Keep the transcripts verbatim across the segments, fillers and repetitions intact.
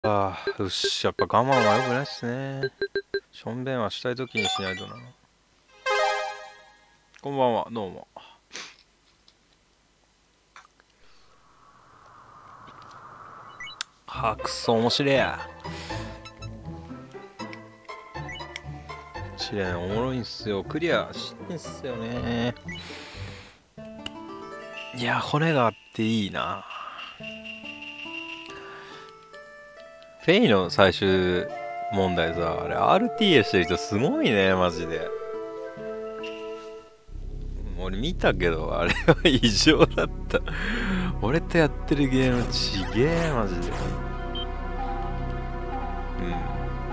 ああ、よし、やっぱ我慢は良くないっすね。しょんべんはしたい時にしないとな。こんばんは、どうも。はあ、くっそ面白いや。試練おもろいんすよ。クリアしんすよね。いや、骨があっていいな。フェイの最終問題さ、あれ アールティーエー してる人すごいね、マジで。俺見たけど、あれは異常だった。俺とやってるゲームちげえ、マジで。うん。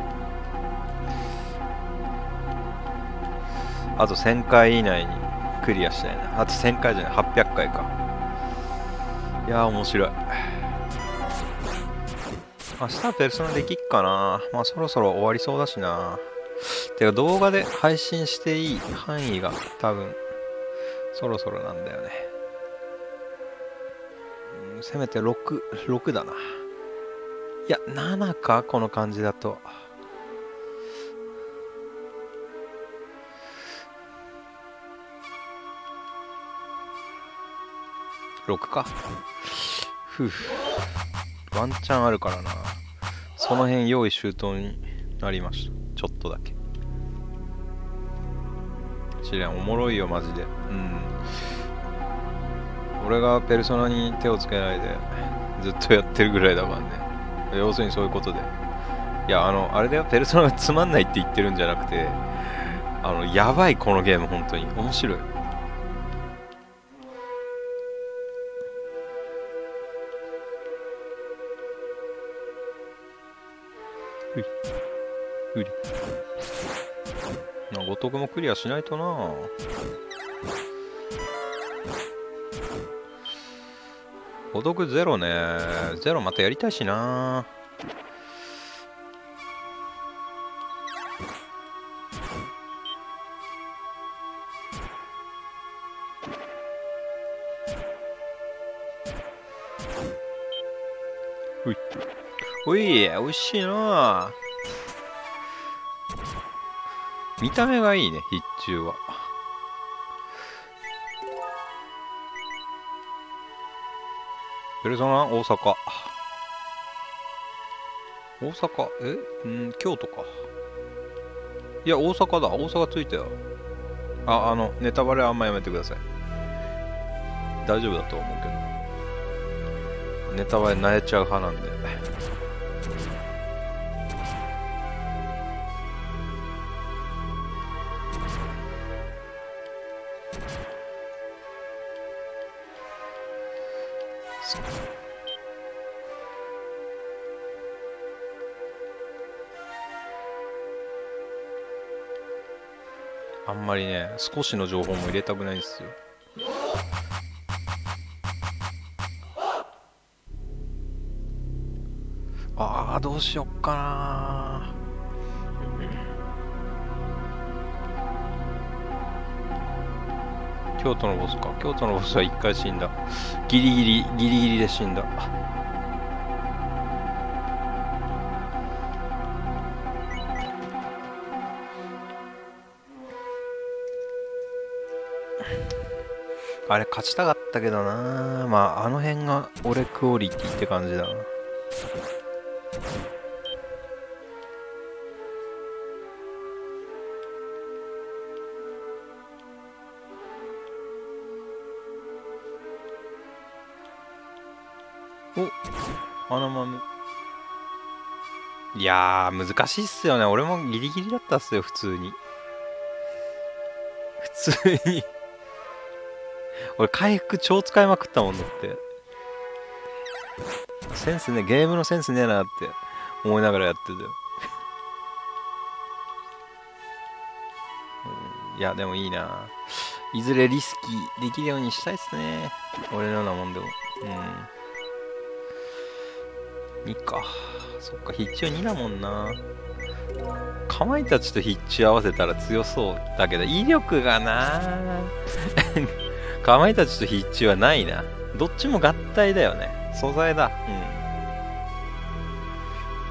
あとせんかい以内にクリアしたいな。あとせんかいじゃない、はっぴゃっかいか。いやー、面白い。明日はペルソナできっかな。まあそろそろ終わりそうだしな。てか動画で配信していい範囲が多分そろそろなんだよね。うん、せめてろく、ろくだな。いや、ななかこの感じだと。ろくか。ふう。ワンチャンあるからな。その辺用意周到になりました。ちょっとだけ。試練おもろいよマジで。うん。俺がペルソナに手をつけないでずっとやってるぐらいだからね。要するにそういうことで。いや、あの、あれだよ、ペルソナがつまんないって言ってるんじゃなくて、あの、やばいこのゲーム本当に。面白い。ういうり。まあ、ごとくもクリアしないとな。ごとくゼロね。ゼロまたやりたいしな。うい。おい、おいしいな。見た目がいいね、必中は。ペルソナ大阪。大阪えん京都か。いや、大阪だ。大阪ついたよ。あ、あの、ネタバレあんまやめてください。大丈夫だと思うけど。ネタバレ慣れちゃう派なんで。あんまりね、少しの情報も入れたくないんですよ。ああ、どうしよっかな。京都のボスか。京都のボスは一回死んだ。ギリギリ、ギリギリで死んだ。あれ勝ちたかったけどな。まああの辺が俺クオリティって感じだな。お、花豆。いやー難しいっすよね。俺もギリギリだったっすよ、普通に。普通に俺回復超使いまくったもんだって。センスね、ゲームのセンスねえなって思いながらやってたよ。いやでもいいな。いずれリスキーできるようにしたいっすね、俺のようなもんでも。うん、にか。そっか、必中にだもんな。かまいたちと必中合わせたら強そうだけど威力がなかまいたちと必中はないな。どっちも合体だよね。素材だ。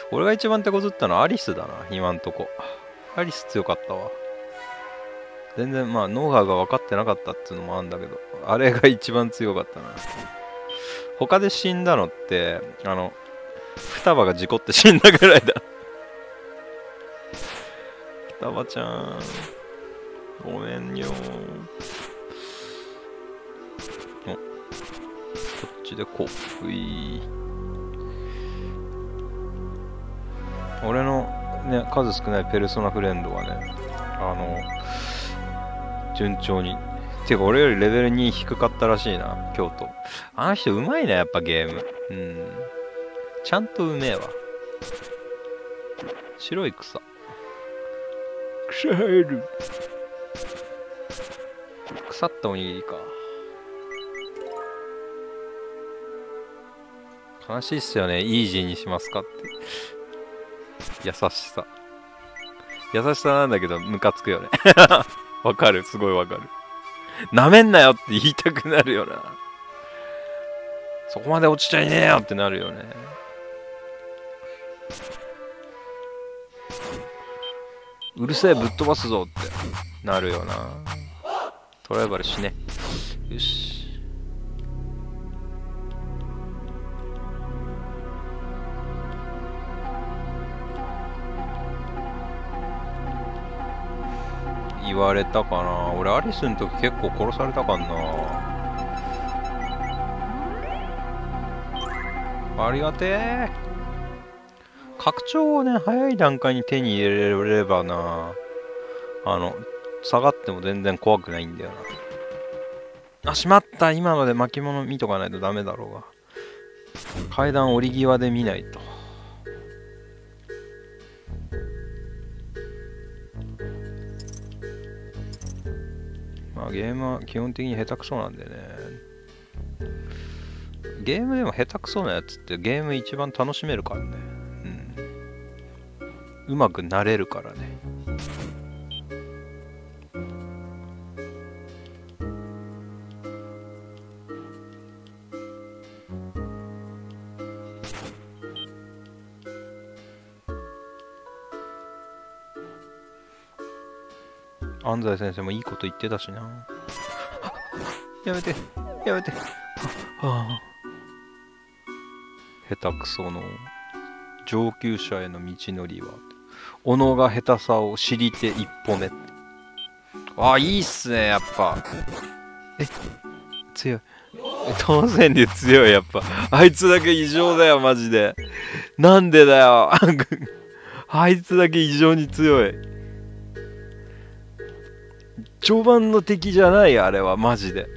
俺が一番手こずったのはアリスだな、今んとこ。アリス強かったわ。全然まあノウハウが分かってなかったっていうのもあるんだけど、あれが一番強かったな。他で死んだのってあの双葉が事故って死んだぐらいだ。双葉ちゃんごめんよ。お、こっちでこう。うい、俺のね数少ないペルソナフレンドはね、あの順調に、てか俺よりレベルに低かったらしいな、京都。あの人うまいな、やっぱゲーム。うん。ちゃんとうめえわ。白い草。草生える。腐ったおにぎりか。悲しいっすよね、イージーにしますかって。優しさ。優しさなんだけど、ムカつくよね。わかる、すごいわかる。なめんなよって言いたくなるよな。そこまで落ちちゃいねえよってなるよね。うるせえ、ぶっ飛ばすぞってなるよな。トライバルしね。よし。言われたかな。俺アリスの時結構殺されたかんな。ありがてえ。拡張をね早い段階に手に入れれればな、あの下がっても全然怖くないんだよな。あ、しまった、今ので巻物見とかないとダメだろうが。階段降り際で見ないと。まあゲームは基本的に下手くそなんでね。ゲームでも下手くそなやつってゲーム一番楽しめるからね。うん。うまくなれるからね。安西先生もいいこと言ってたしな。やめて、やめて。はあ、下手くその上級者への道のりは己が下手さを知りて一歩目。ああ、いいっすね、やっぱ。え、強い。当選で強い、やっぱ。あいつだけ異常だよ、マジで。なんでだよ。あいつだけ異常に強い。序盤の敵じゃない、あれはマジで。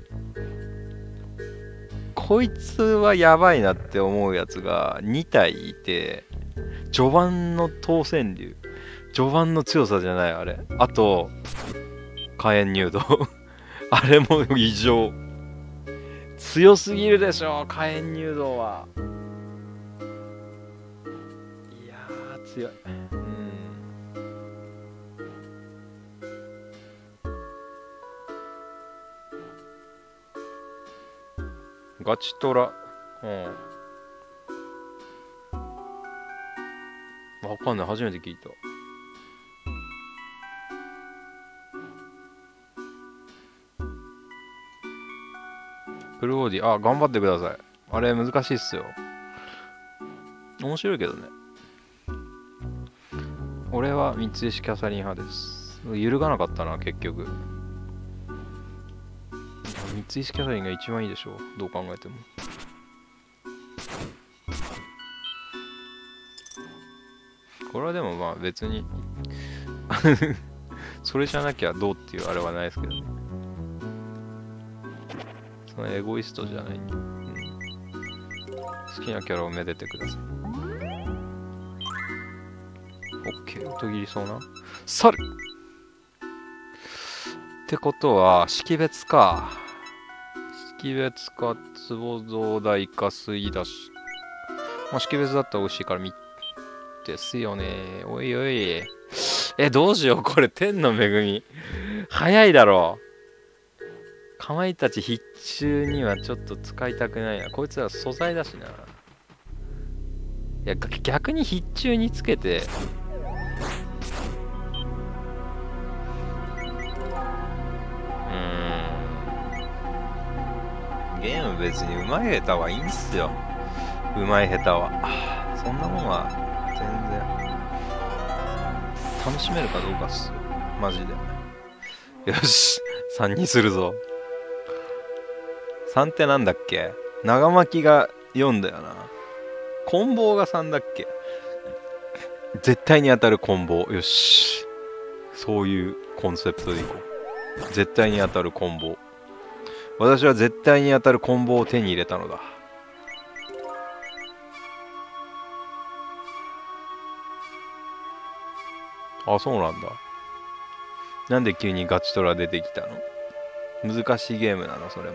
こいつはやばいなって思うやつがに体いて、序盤の当選竜、序盤の強さじゃない、あれ。あと火炎入道。あれも異常。強すぎるでしょ、火炎入道は。いやー強い。ガチトラ。うん。わかんない。初めて聞いた。フルボディ。あ、頑張ってください。あれ難しいっすよ。面白いけどね。俺は三石キャサリン派です。揺るがなかったな、結局。三石キャサリンが一番いいでしょう、どう考えても。これはでもまあ別にそれじゃなきゃどうっていうあれはないですけどね。そのエゴイストじゃないんで、うん、好きなキャラをめでてください。オッケー、音切りそうな猿ってことは識別か。識別か、壺蔵大か水だし、まあ、識別だったら美味しいから見ですよね。おいおい、え、どうしよう、これ天の恵み早いだろう。かまいたち必中にはちょっと使いたくないな。こいつは素材だしな。 いや、逆に必中につけて、うーん。ゲーム別に上手い下手はいいんすよ。上手い下手は。そんなもんは全然楽しめるかどうかっすよ。マジで。よし、さんにするぞ。さんってなんだっけ？長巻きがよんだよな。棍棒がさんだっけ？絶対に当たる棍棒。よし。そういうコンセプトでいこう。絶対に当たる棍棒。私は絶対に当たる棍棒を手に入れたのだ。あ、そうなんだ。なんで急にガチトラ出てきたの？難しいゲームなの、それも。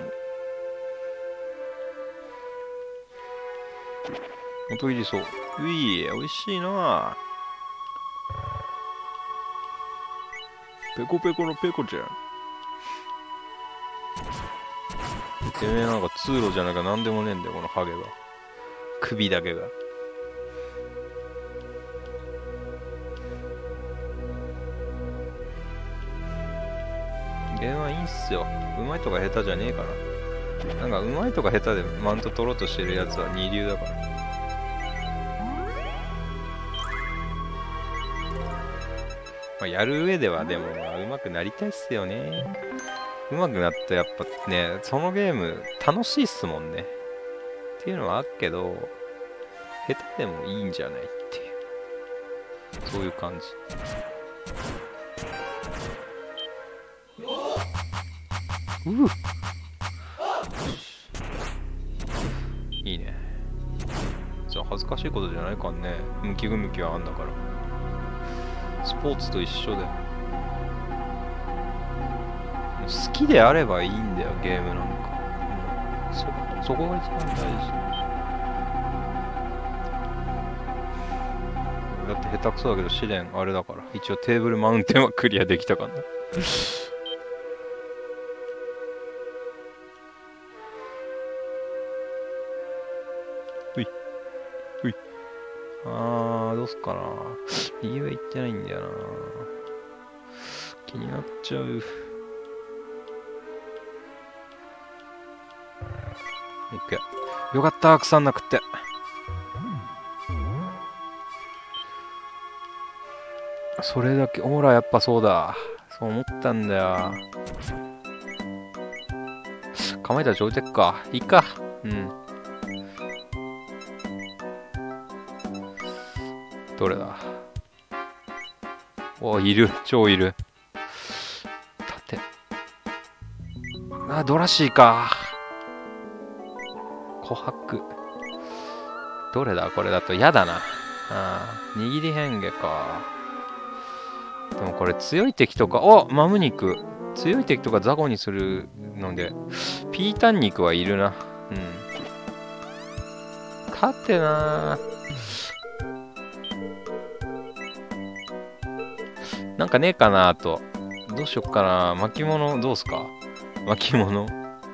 音切りそう。うい、美味しいな。ペコペコのペコちゃん。てめえなんか通路じゃなきゃなんでもねえんだよ、このハゲが。首だけが。ゲームはいいんすよ。うまいとか下手じゃねえから。なんかうまいとか下手でマウント取ろうとしてるやつは二流だから。まあ、やる上ではでも、まあ、うまくなりたいっすよね。うまくなったやっぱね、そのゲーム楽しいっすもんね。っていうのはあるけど、下手でもいいんじゃないっていう。そういう感じ。うういいね。じゃあ恥ずかしいことじゃないかんね。向き不向きはあんだから。スポーツと一緒で。好きであればいいんだよ、ゲームなんか。うん、そこ、そこが一番大事。だって下手くそだけど試練あれだから。一応テーブルマウンテンはクリアできたかな。うい。うい。あー、どうすっかな。右上行ってないんだよな。気になっちゃう。オッケー。よかった、腐んなくって。それだけ、ほら、やっぱそうだ。そう思ったんだよ。構えたら置いてっか。いいか。うん。どれだ。お、いる。超いる。縦。あ、ドラシーか。琥珀。どれだこれだと嫌だな。ああ、握り変化か。でもこれ強い敵とか、おマム肉。強い敵とか雑魚にするので、ピータン肉はいるな。うん。縦なー。なんかねえかなーと。どうしよっかな。巻物どうすか？巻物。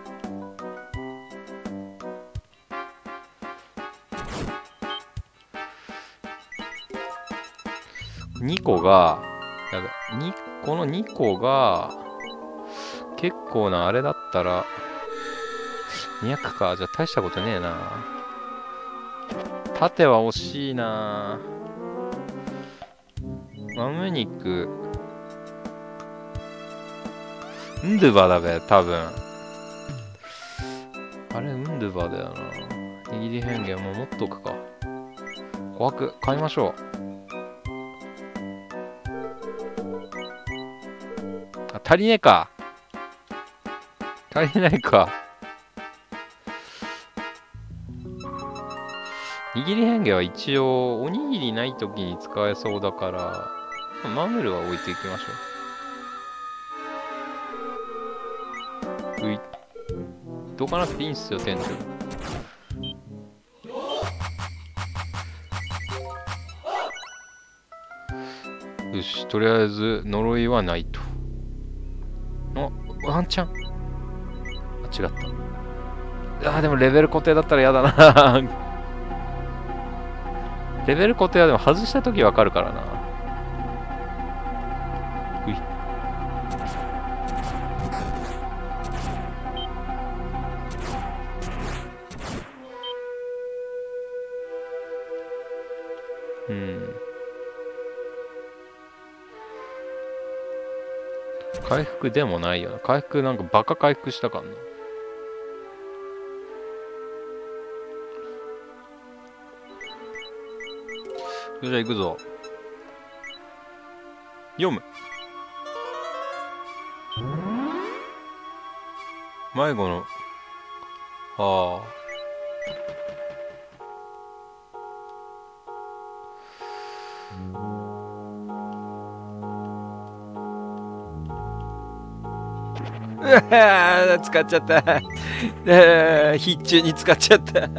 にこが、やだ、にこのにこが、結構なあれだったら、にひゃくか。じゃあ大したことねえな。縦は惜しいな。マム肉。ンドゥバだべ、多分。あれ、ンドゥバだよな。握り変幻も持っとくか。琥珀、買いましょう。あ、足りねえか。足りないか。握り変幻は一応、おにぎりないときに使えそうだから、マムルは置いていきましょう。うい。どかなくていいんすよ、店長。よし、とりあえず、呪いはないと。あ、ワンチャン。あ、違った。あー、でもレベル固定だったら嫌だな。 レベル固定はでも外したときわかるからな。うい。うん。回復でもないよな。回復なんかバカ回復したかんな。じゃあ行くぞ。読む。迷子の。ああ。うわ使っちゃった。必中に使っちゃった。我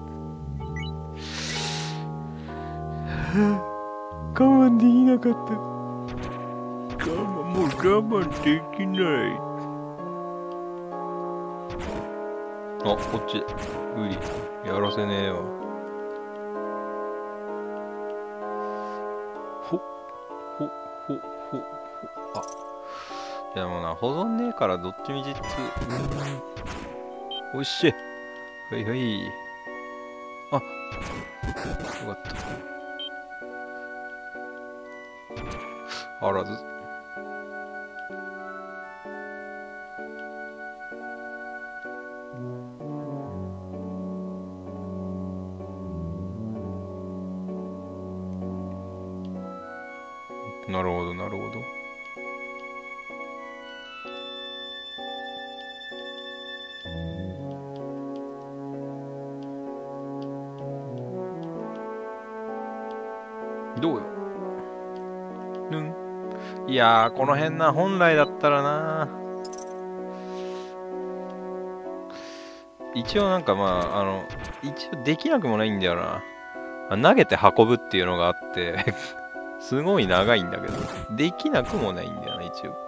慢できなかった。我慢、もう我慢できない。あ、こっち。無理。やらせねえよ。ほ、ほ、ほ、ほ、ほ。あ。でもな、保存ねえからどっちみちつ。おいしい。はいはい。あ、よかった。あらず。なるほど、なるほど。どうよ。ぬん。いやー、この辺な、本来だったらな。一応なんかまあ、あの、一応できなくもないんだよな。投げて運ぶっていうのがあって、すごい長いんだけど、できなくもないんだよな、一応。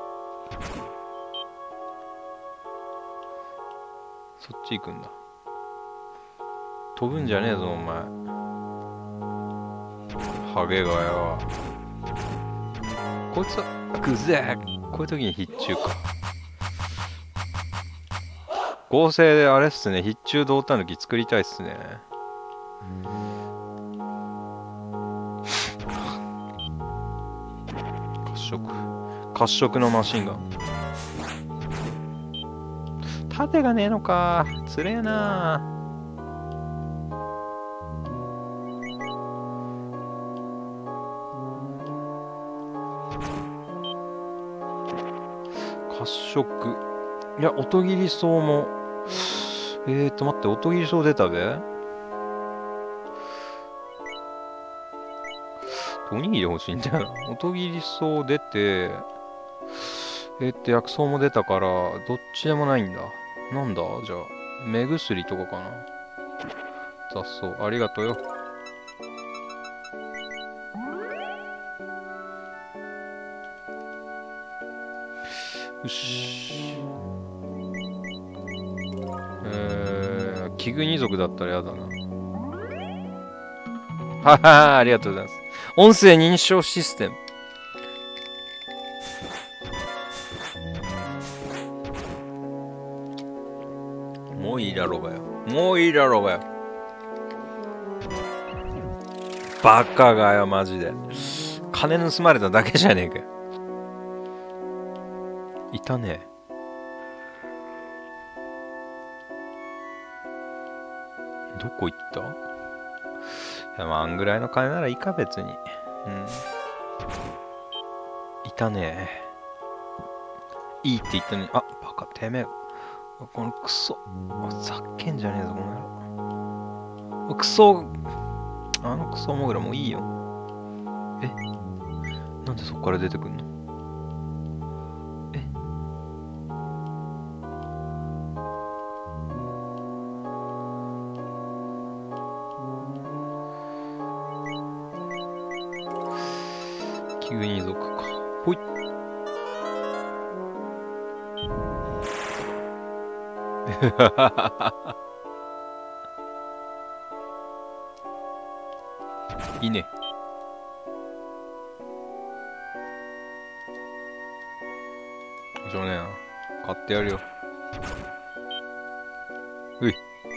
そっち行くんだ。飛ぶんじゃねえぞ、お前。ハゲがよ。こいつは、ぐぜー。こういう時に必中か。合成であれっすね、必中胴たぬき作りたいっすね。褐色。褐色のマシンガン。盾がねえのか。つれえな。褐色。いや、音切り草も。えーと、待って、音切り草出たべ。おにぎり欲しいんだよな。音切り草出て、えーっと、薬草も出たから、どっちでもないんだ。なんだじゃあ、目薬とかかな。雑草、ありがとうよ。よし。えー、器具二族だったらやだな。ははありがとうございます。音声認証システム。もういいだろうがよ。もういいだろうがよ。バカがよ、マジで。金盗まれただけじゃねえかよ。いたね。どこ行った？いや、まあ、あんぐらいの金ならいいか、別に。うん。いたね。いいって言ったのに、あ、バカ、てめえ。このクソ。ざっけんじゃねえぞ、この野郎。クソ。あのクソモグラもういいよ。え？なんでそこから出てくんの？え？器具二族か。ほい。 いいね。しょうがねえな。買ってやるよ。うい。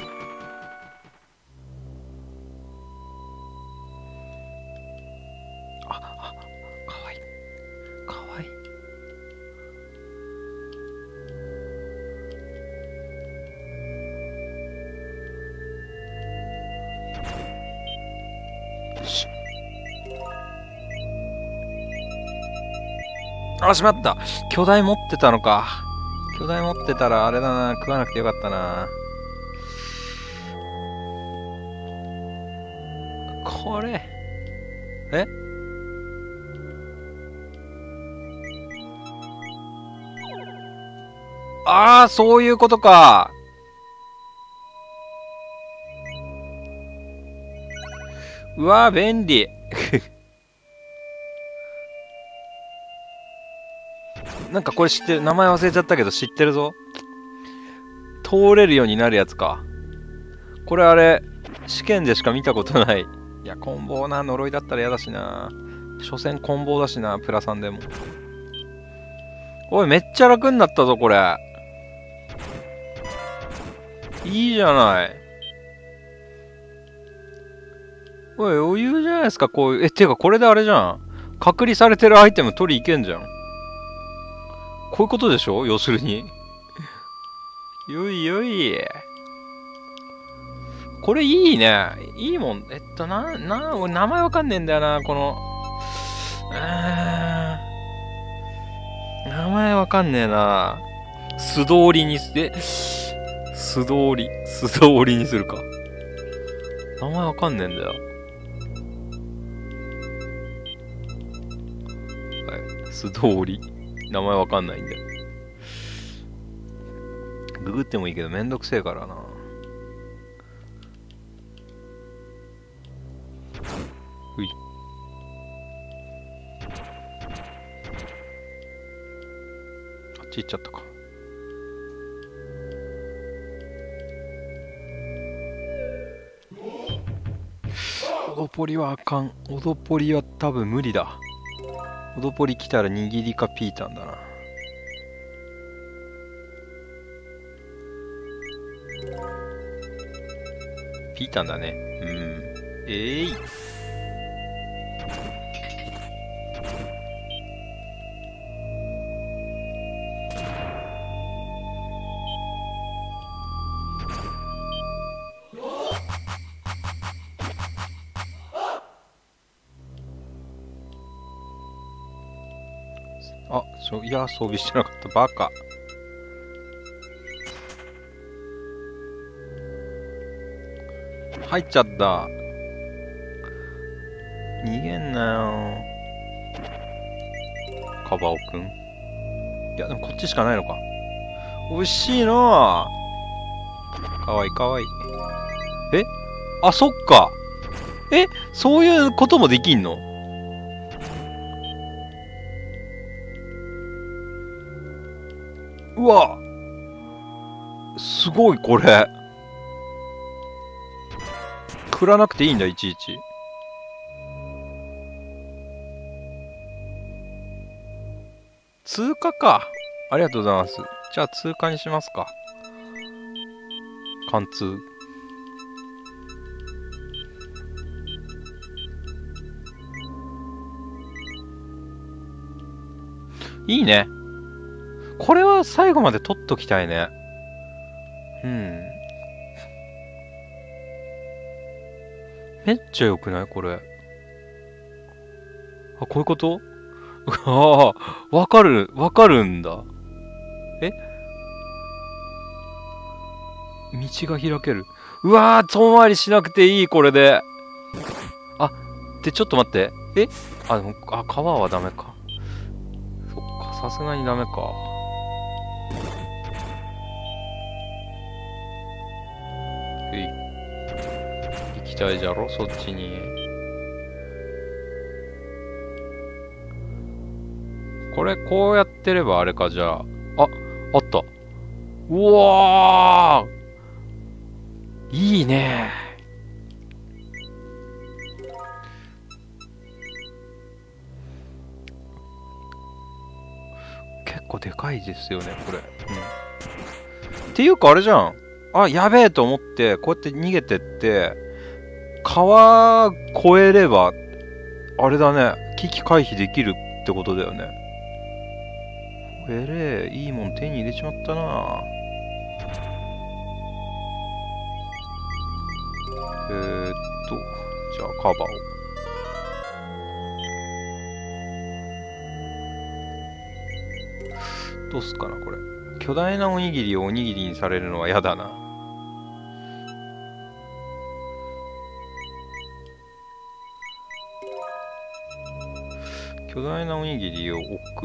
あ、あ、かわいい。かわいい。あ、しまった。巨大持ってたのか。巨大持ってたらあれだな。食わなくてよかったな。これ。えああ、そういうことか。うわー、便利。なんかこれ知ってる。名前忘れちゃったけど知ってるぞ。通れるようになるやつか。これあれ、試験でしか見たことない。いや、コンボな、呪いだったら嫌だしな。所詮コンボだしな、プラさんでも。おい、めっちゃ楽になったぞ、これ。いいじゃない。おい、余裕じゃないですか、こういう。え、てか、これであれじゃん。隔離されてるアイテム取りいけんじゃん。こういうことでしょ、要するに。よいよい。これいいね。いいもん。えっと、な、な、俺名前わかんねえんだよな、この。うーん。名前わかんねえな。素通りにす、え、素通り。素通りにするか。名前わかんねえんだよ。はい。素通り。名前わかんないんだよ。ググってもいいけどめんどくせえからな。うい。あっち行っちゃったか。オドポリはあかん。オドポリは多分無理だ。オドポリ来たら握りかピータンだな。ピータンだね。うん。えーい。あ、そう、いや、装備してなかった。バカ。入っちゃった。逃げんなよ。カバオくん。いや、でもこっちしかないのか。惜しいなぁ。かわいいかわいい。えあ、そっか。えそういうこともできんの？うわすごいこれ。振らなくていいんだ、いちいち。通過か。ありがとうございます。じゃあ通過にしますか。貫通。いいね。これは最後まで取っときたいね。うん。めっちゃ良くないこれ。あ、こういうことああ、わかる、わかるんだ。え道が開ける。うわー、遠回りしなくていい、これで。あ、ってちょっと待って。えあ、でも、あ、川はダメか。そっか、さすがにダメか。えい。行きたいじゃろ、そっちに。これ、こうやってればあれか、じゃあ。あ、あった。うわーいいね構でかいですよねこれ、うん、っていうかあれじゃん、あやべえと思ってこうやって逃げてって川越えればあれだね、危機回避できるってことだよね。えれえ、いいもん手に入れちまったな。えーっとじゃあカバーをどうすっかな。これ巨大なおにぎりをおにぎりにされるのは嫌だな。巨大なおにぎりを置く。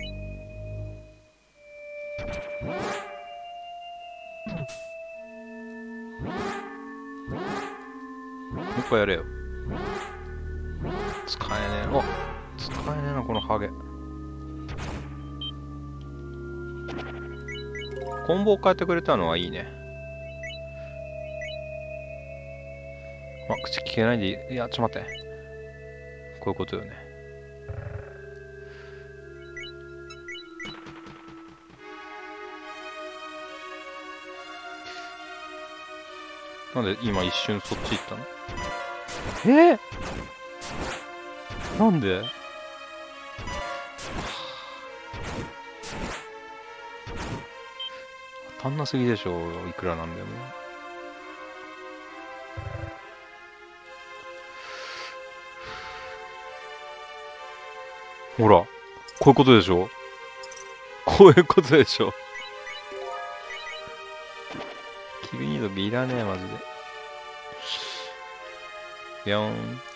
もう一回やれよ。使えねえ。あ、使えねえなこのハゲ。コンボを変えてくれたのはいいね。あ、口聞けないでいい。いや、ちょっと待って。こういうことよね。なんで今一瞬そっち行ったの？えー、なんで？足んなすぎでしょ、いくらなんでも。ほら、こういうことでしょ？こういうことでしょ？キルニードビいらねえ、マジで。ビョン。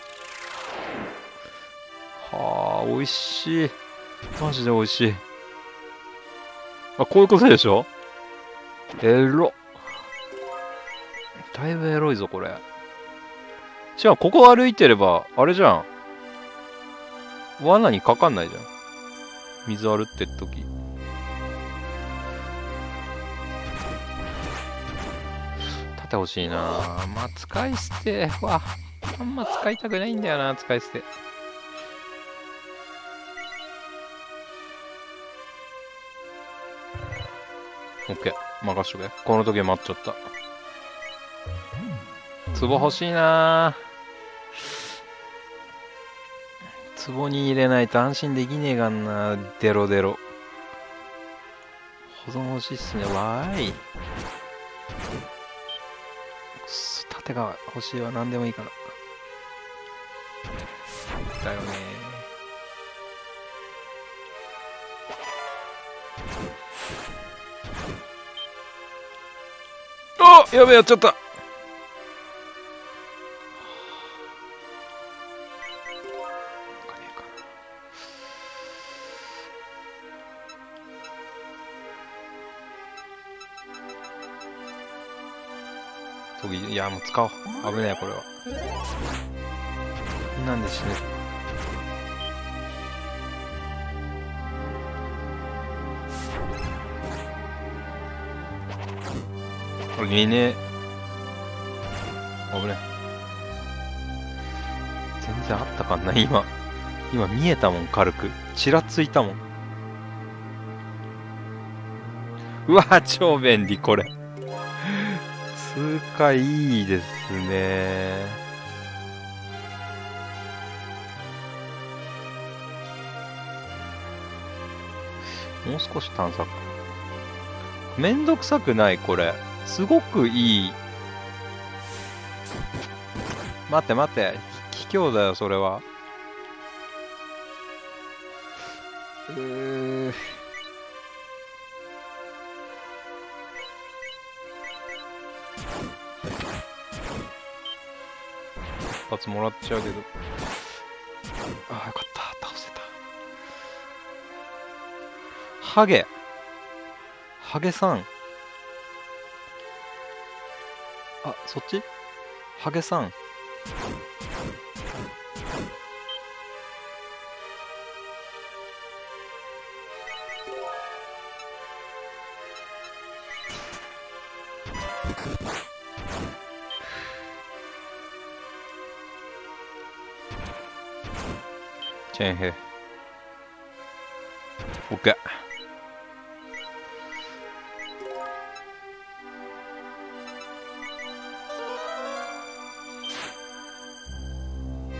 はあ、美味しい。マジで美味しい。あ、こういうことでしょ？エロ。だいぶエロいぞ、これ。しかも、ここ歩いてれば、あれじゃん。罠にかかんないじゃん。水割るって時。盾欲しいな。まあ、使い捨ては、あんま使いたくないんだよな、使い捨て。オッケー。任しとけ。この時待っちゃった。壺欲しいな。壺に入れないと安心できねえがんな。デロデロ。保存欲しいっすね。わーい。くそ、盾が欲しいわ。何でもいいから。だよね。あ、やべえ、やっちゃった。いや、もう使おう。危ねえ、これは。なんで死ぬ。これ見ねえ。危ねえ。全然あったかんない、今。今見えたもん、軽く。ちらついたもん。うわ、超便利、これ。通過いいですね。もう少し探索。めんどくさくない、これ。すごくいい。待って待って。卑怯だよ、それは。うー。一発もらっちゃうけど。ああ、よかった。倒せた。ハゲ。ハゲさん。あ、そっち？ハゲさん。チェーン兵。オッケー。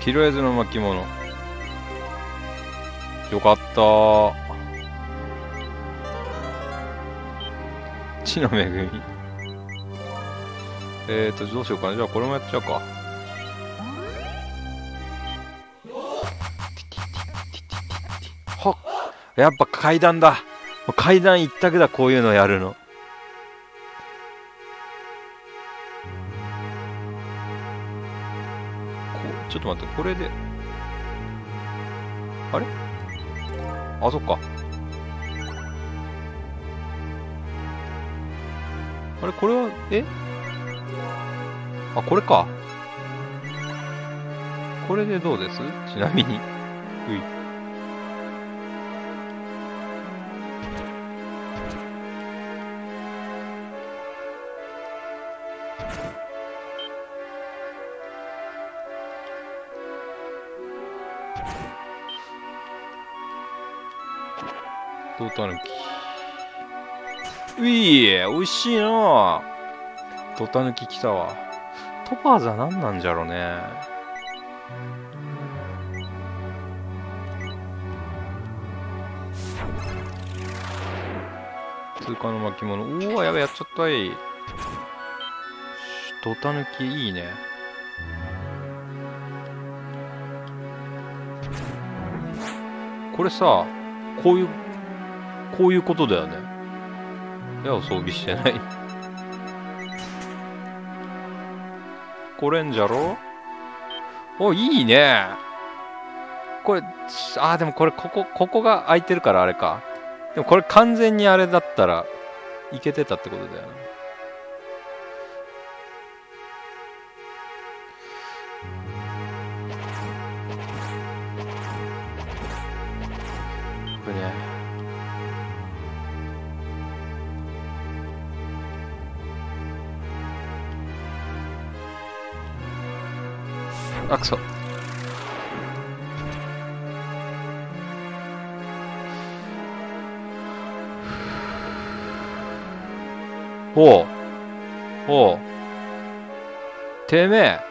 キロエズの巻物。よかったー。地の恵み。えーと、どうしようかな。じゃあこれもやっちゃうか。はっ。やっぱ階段だ。階段一択だ、こういうのやるの。ちょっと待って、これで。あれ？あ、そっか。あれ、これは、え？あ、これか。これでどうです？ちなみに。うい。トウタヌキ。ういー、美味しいなぁ。トウタヌキ来たわ。トパーズは何なんじゃろうね。通貨の巻物。おお、やべ、やっちゃったい。トウタヌキいいね。これさ、こういうこういうことだよね。矢を装備してない。これんじゃろ？お、いいね。これ、あー、でもこれ、ここ、ここが空いてるからあれか。でもこれ完全にあれだったら、いけてたってことだよね。これね。あ、くそ。おう。おう。てめえ。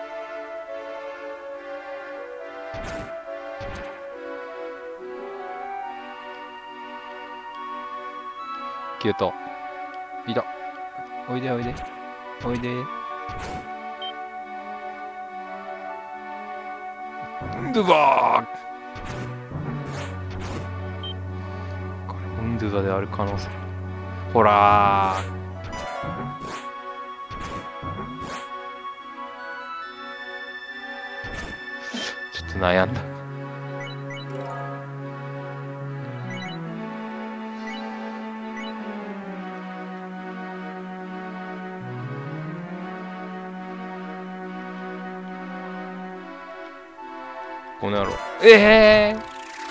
消えた。いた。おいでおいで。おいで。ドゥバー。これウンドゥバである可能性。ほらー。ちょっと悩んだ。この野郎。ええー、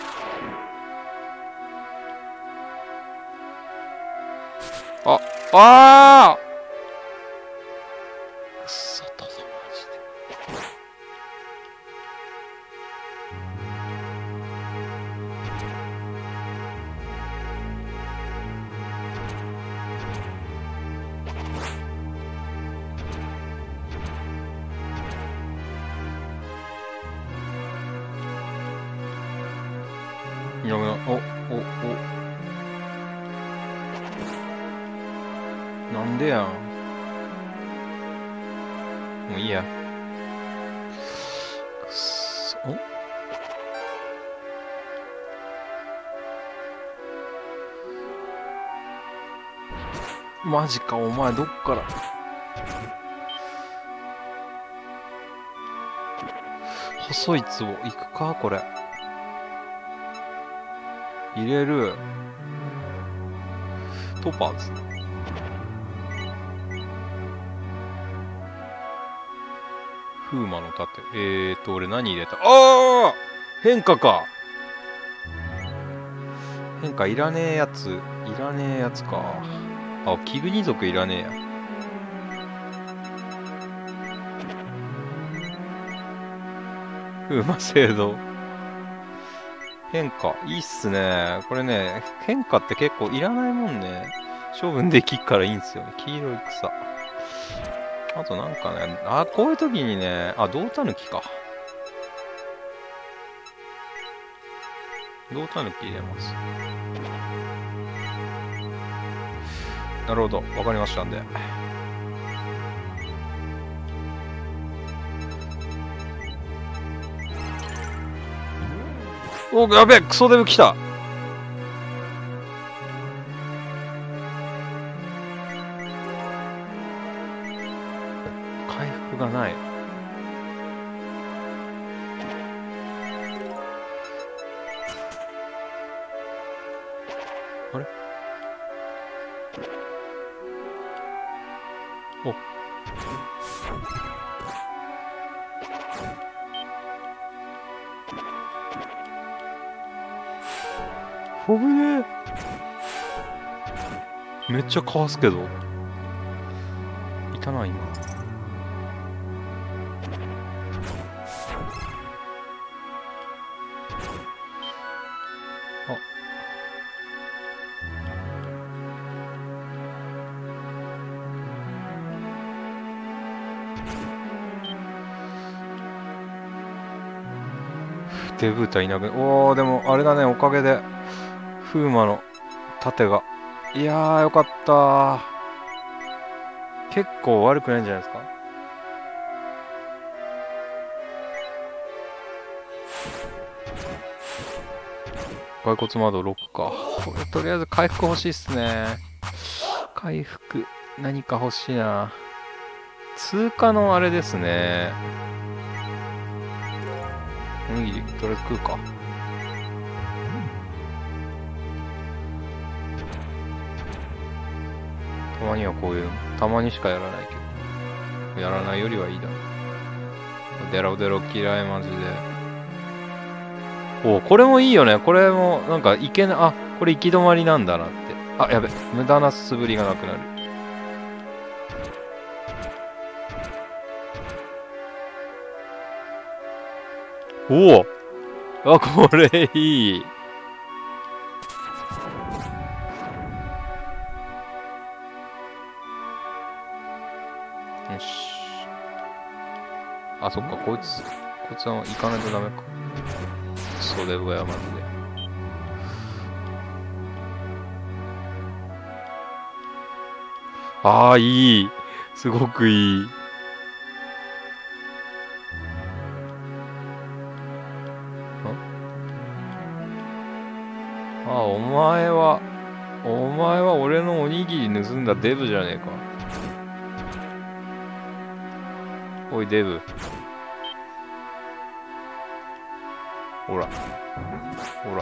あ、ああくそとぞ、マジで。いや、お、お、お。なんでやん。もういいや。くっそ。おマジか、お前どっから。細い壺、いくかこれ。入れる。トパーズ。風魔の盾。えーと、俺何入れた？ああ変化か。変化いらねえやつ。いらねえやつか。あ、キグニ族いらねえや。風魔聖堂。変化。いいっすね。これね、変化って結構いらないもんね。処分できっからいいんすよね。黄色い草。あとなんかね、あ、こういう時にね、あ、胴タヌキか。 胴体の木入れます。なるほど、わかりましたんで。お、やべえ、クソデブ来た。回復がない。あれ？お。危ねえ。めっちゃかわすけど。いたな、今。あ。デブータいなく、おー、でもあれだね、おかげで風魔の盾が、いやーよかったー。結構悪くないんじゃないですか。骸骨窓ろくか。これとりあえず回復欲しいっすね。回復何か欲しいな。通過のあれですね。おにぎりとりあえず食うか。たまにはこういう、たまにしかやらないけど、やらないよりはいいだろう。デロデロ嫌いマジで。お、これもいいよね。これもなんかいけない。あ、これ行き止まりなんだなって。あ、やべ、無駄な素振りがなくなる。おお、あ、これいい。よし。あ、そっか、こいつ、こいつは行かないとダメか。それはマジで。ああ、いい。すごくいい。あ、お前は、お前は俺のおにぎり盗んだデブじゃねえか。おい、デブ。ほら。ほら。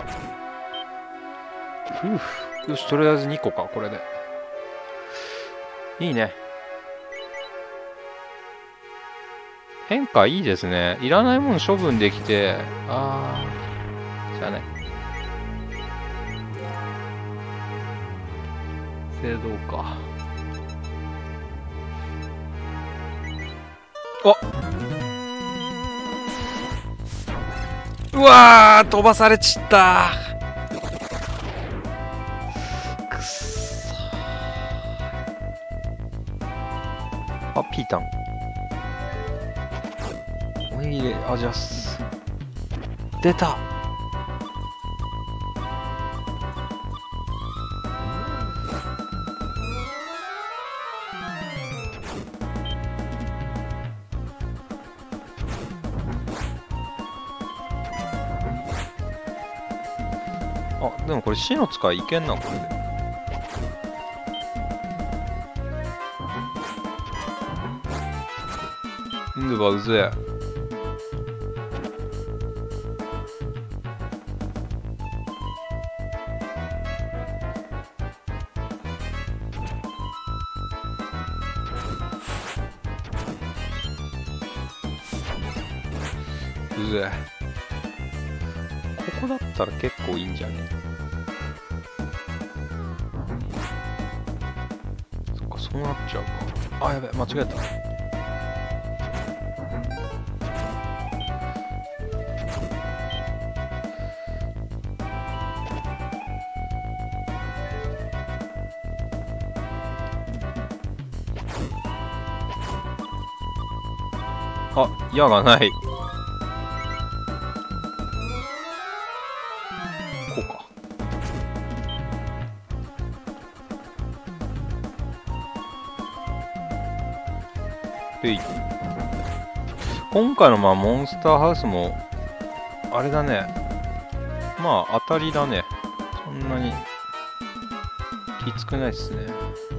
ふう。よし、とりあえずにこか、これで。いいね。変化いいですね。いらないもの処分できて、あー、じゃあね。聖堂か。あ、うわー、飛ばされちったー。くっそー。あ、ピータン。おにぎり、あ、じゃあす。出た。あ、でもこれ死の使いいけんな、これで。んでばうぜえ。うぜえ。ここだったら結構いいんじゃね。そっか、そうなっちゃうか。あ、やべ、間違えた。あ、矢がない。 今回のまあモンスターハウスもあれだね、まあ当たりだね。そんなにきつくないっすね。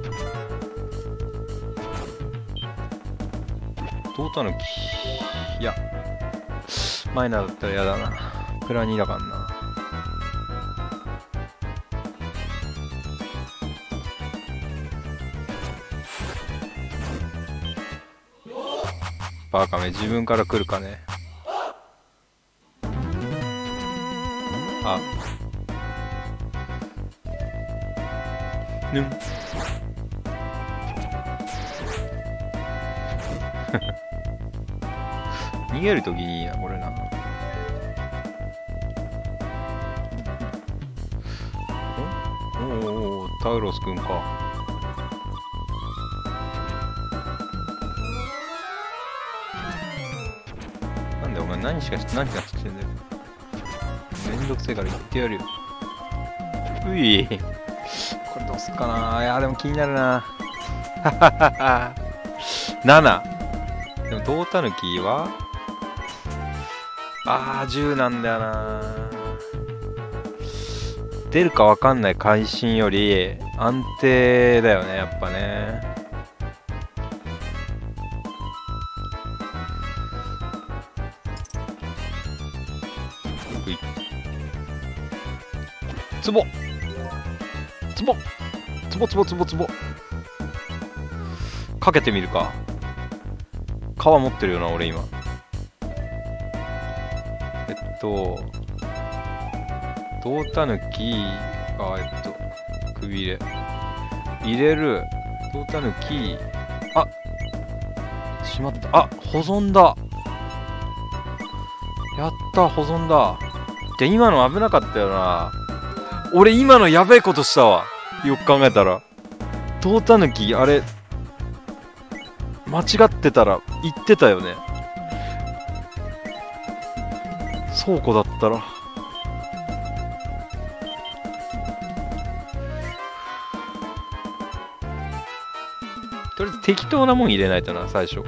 どうたぬき、いやマイナーだったら嫌だな。プラにだからな。バカめ、自分から来るかね。あぬん逃げるときいいなこれな。おおお、タウロスくんか。なんでお前何しか何がしてんだよ。めんどくせえから言ってやるよ。うい、これどうすっかな。いやでも気になるな。なな。でも胴たぬきはああじゅうなんだよな。出るかわかんない会心より安定だよね、やっぱね。うい、つぼつぼつぼつぼつぼつぼかけてみるか。皮持ってるよな俺今。えっと胴たぬき、あえっとくびれ入れる。胴たぬき、あしまった。あ保存だ。やった、保存だ。じゃ今の危なかったよな。俺今のやべえことしたわ、よく考えたら。胴たぬきあれ間違ってたら言ってたよね、倉庫だったら。とりあえず適当なもん入れないとな最初。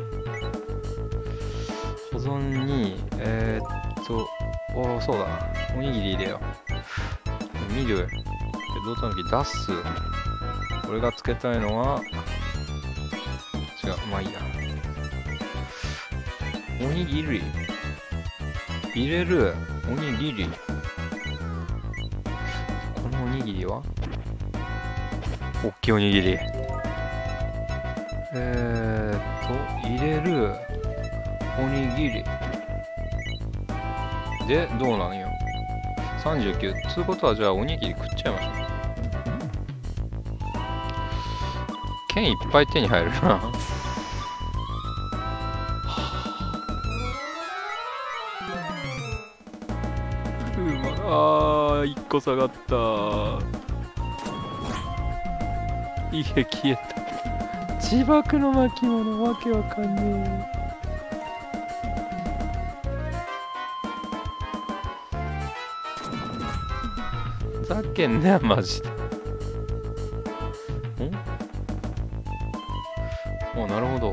保存にえー、っとおおそうだな、おにぎり入れよう。見るで胴たぬき出す。俺がつけたいのは違う、まあいいや。おにぎり入れる。おにぎり、このおにぎりはおっきいおにぎり。えーっと入れるおにぎりでどうなんよ。さんじゅうきゅうつうことは、じゃあおにぎり食っちゃいましょう。剣いっぱい手に入るな。うま、あーいっこ下がった。家消えた。自爆の巻物わけわかんねえ。ふざけんなよマジで。んお、なるほど。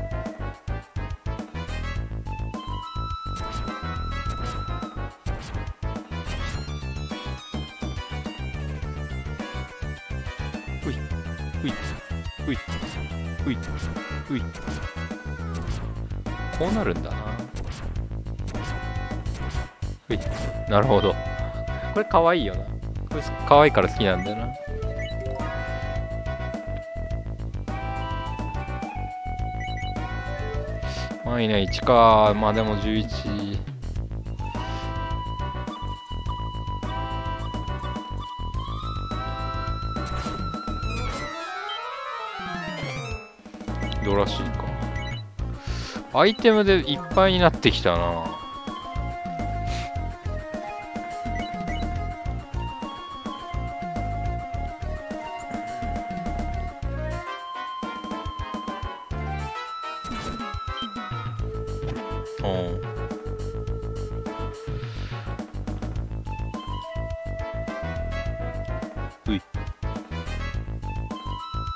ういういういういうい、こうなるんだな。うい、なるほど。これかわいいよな。これかわいいから好きなんだよな。マイナいちか。まあでもじゅういち。どうらしいか。アイテムでいっぱいになってきたな。うい。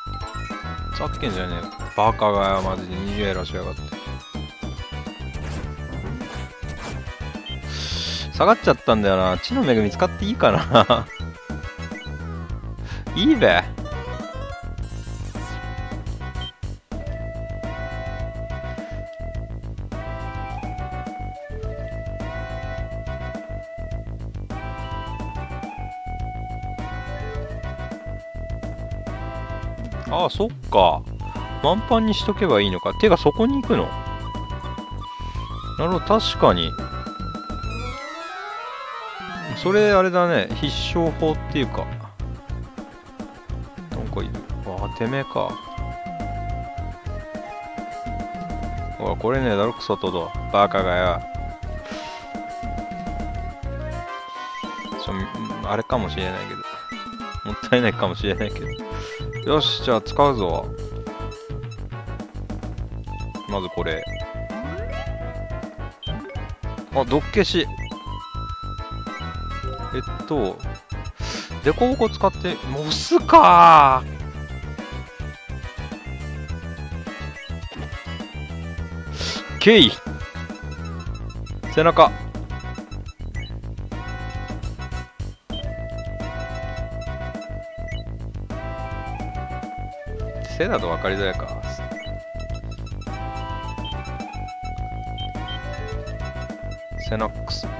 さっけんじゃねえよ。バカがよ、マジでにじゅうエラーしやがって。 下がっちゃったんだよな。地の恵み使っていいかな。いいべ。ああ、そっか。満帆にしとけばいいのか。てか、そこに行くの？なるほど、確かに。それ、あれだね。必勝法っていうか。なんかいる。ああ、てめえか。ほら、これねえだろ、クソとど。バカがよ。ちょ、あれかもしれないけど。もったいないかもしれないけど。よし、じゃあ使うぞ。まずこれ。あ、どっけし。えっと、デコボコ使って、モスかー。ケイ。背中。背だと分かりづらいか。セナックス。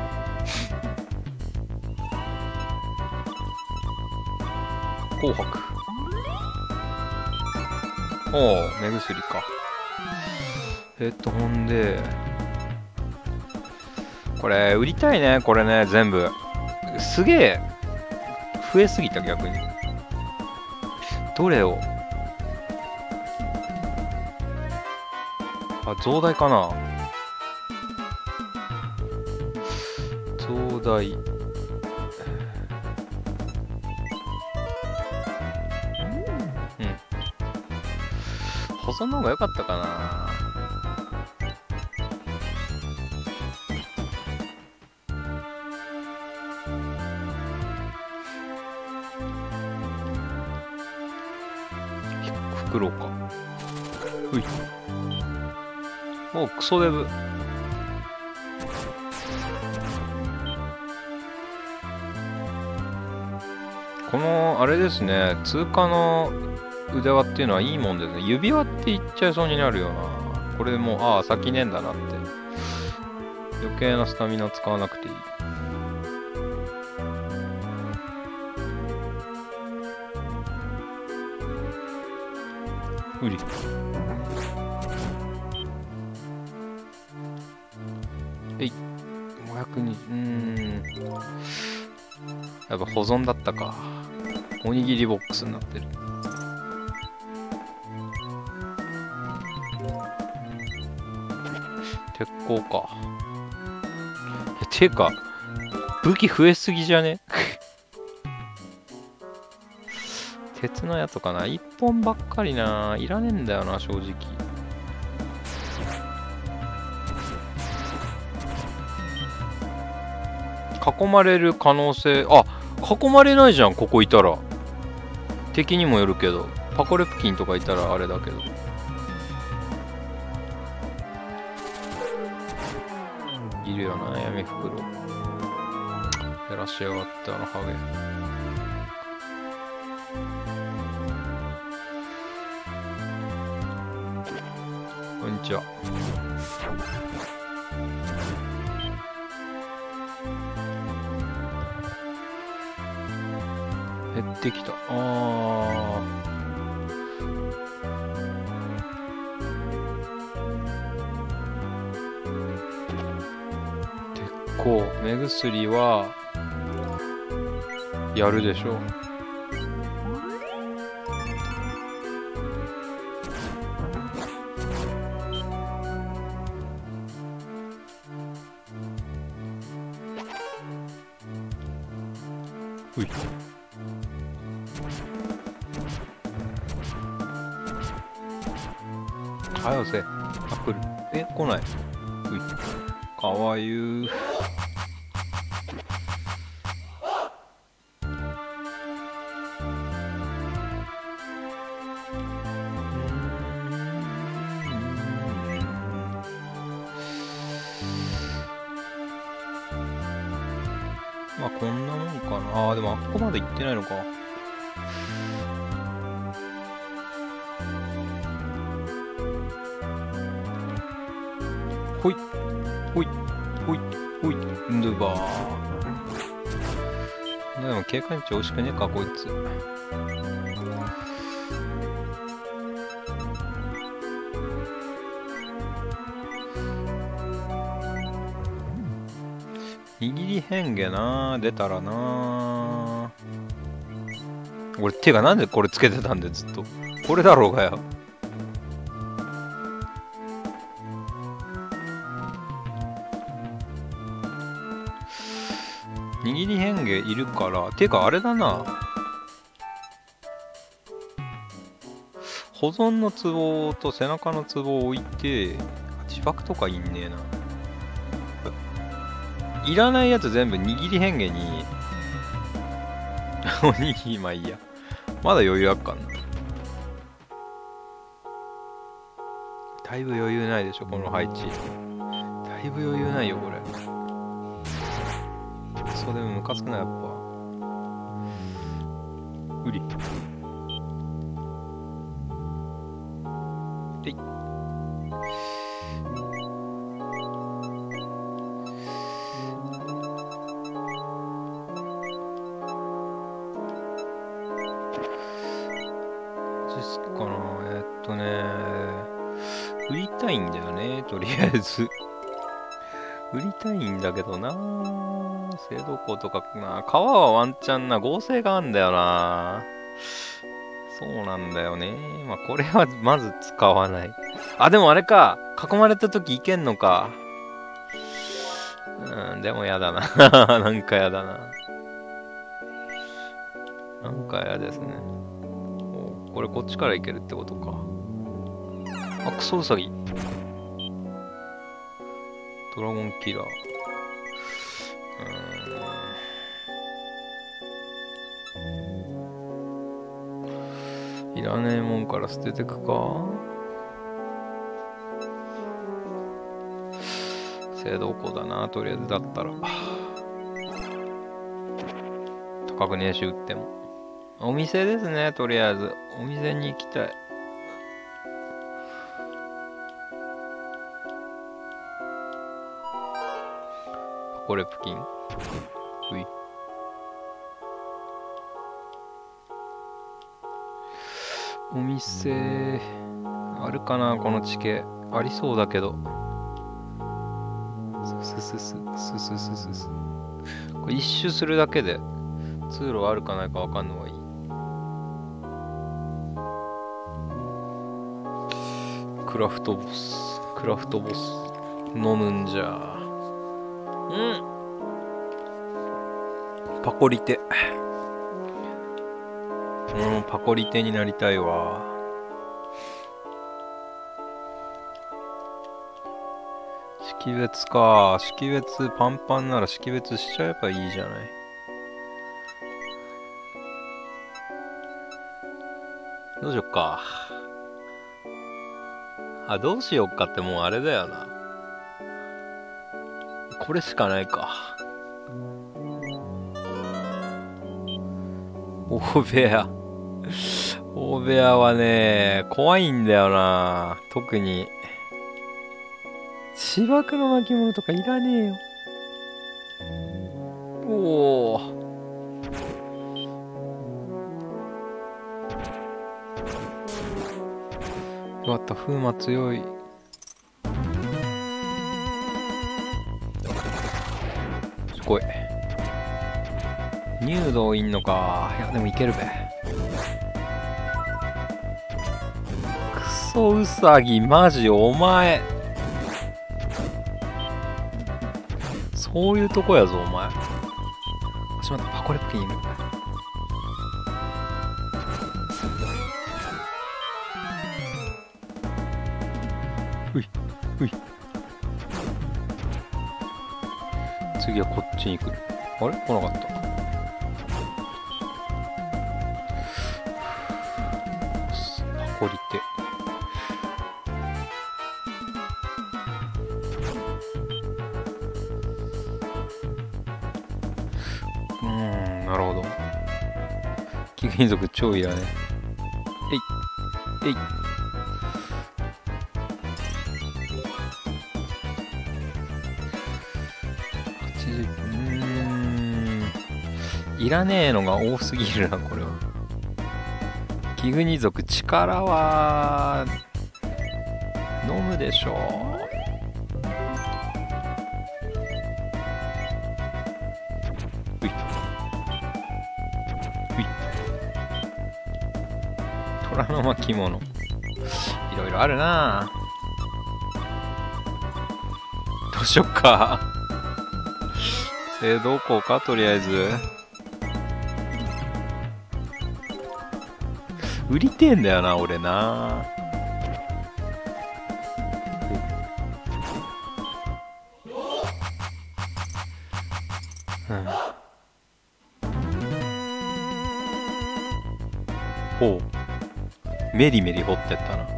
紅白。おお、目薬か。えっと、ほんで、これ、売りたいね、これね、全部。すげえ、増えすぎた、逆に。どれを。あ、増大かな。増大。うん。保存の方が良かったかな。袋か。うい。もうクソデブ。このあれですね、通過の腕輪っていうのはいいもんですね。指輪って言っちゃいそうになるよな。これでもう、ああ、先ねえんだなって。余計なスタミナ使わなくていい。無理。えい。ごひゃくにじゅう、うーん。やっぱ保存だったか。おにぎりボックスになってる。鉄鋼か。え、てか、武器増えすぎじゃね？鉄のやつかな。一本ばっかりな。いらねえんだよな、正直。囲まれる可能性、あ、囲まれないじゃん、ここいたら。敵にもよるけど、パコレプキンとかいたらあれだけど。いるよな、闇袋。やらしやがったな、ハゲ。こんにちは。減ってきた。ああ。鉄鋼、目薬はやるでしょ。うい。はよせ。あ、来る。え、来ない。うい。かわゆー。 まあこんなもんかな。あーでもあっこまで行ってないのか。ほいほいほいほいンドゥバー。でも警戒値惜しくねえかこいつ。握り変化な出たらな。俺てかなんでこれつけてたんでずっとこれだろうがよ。握り変化いるからてかあれだな。保存の壺と背中の壺を置いて自爆とかいんねえな。いらないやつ全部握り変化におにぎりまあいいや。まだ余裕あっかんな。だいぶ余裕ないでしょこの配置。だいぶ余裕ないよこれ。そうでもムカつくなやっぱ。うりえいですかな。えっとね売りたいんだよねとりあえず売りたいんだけどな。青銅鉱とかな。川はワンチャンな合成があんだよな。そうなんだよね。まあこれはまず使わない。あでもあれか囲まれた時いけんのか。うんでもやだななんかやだな。なんかやですね。これこっちからいけるってことか。あクソウサギドラゴンキラー。いらねえもんから捨ててくか。青銅鉱だなとりあえず。だったら高くねえし売っても。お店ですねとりあえず。お店に行きたい。これプキンういお店あるかなこの地形。ありそうだけど。スススススススススこれ一周するだけで通路あるかないかわかんのがいい。クラフトボスクラフトボス飲むんじゃ。うんパコリテ。俺もパコリテになりたいわ。識別か。識別パンパンなら識別しちゃえばいいじゃない。どうしよっか。あどうしよっかってもうあれだよな。これしかないか。大部屋大部屋はね怖いんだよな。特に芝生の巻物とかいらねえよ。おおよかった。風魔強い。すごい。入道いんのか。いやでもいけるべ。クソウサギマジお前そういうとこやぞお前。しまったパコレプキンいる。ういうい次はこっちに来る。あれ来なかった。パコリテうーん、なるほど。貴金属超いらね。えいえい。はちじゅう、うーん、いらねえのが多すぎるな、これは。貴金属力は飲むでしょう。うい。うい。虎の巻物。いろいろあるな。どうしよっか。えー、どこかとりあえず。売りてえんだよな、俺な。うん。ほう。メリメリ掘ってったな。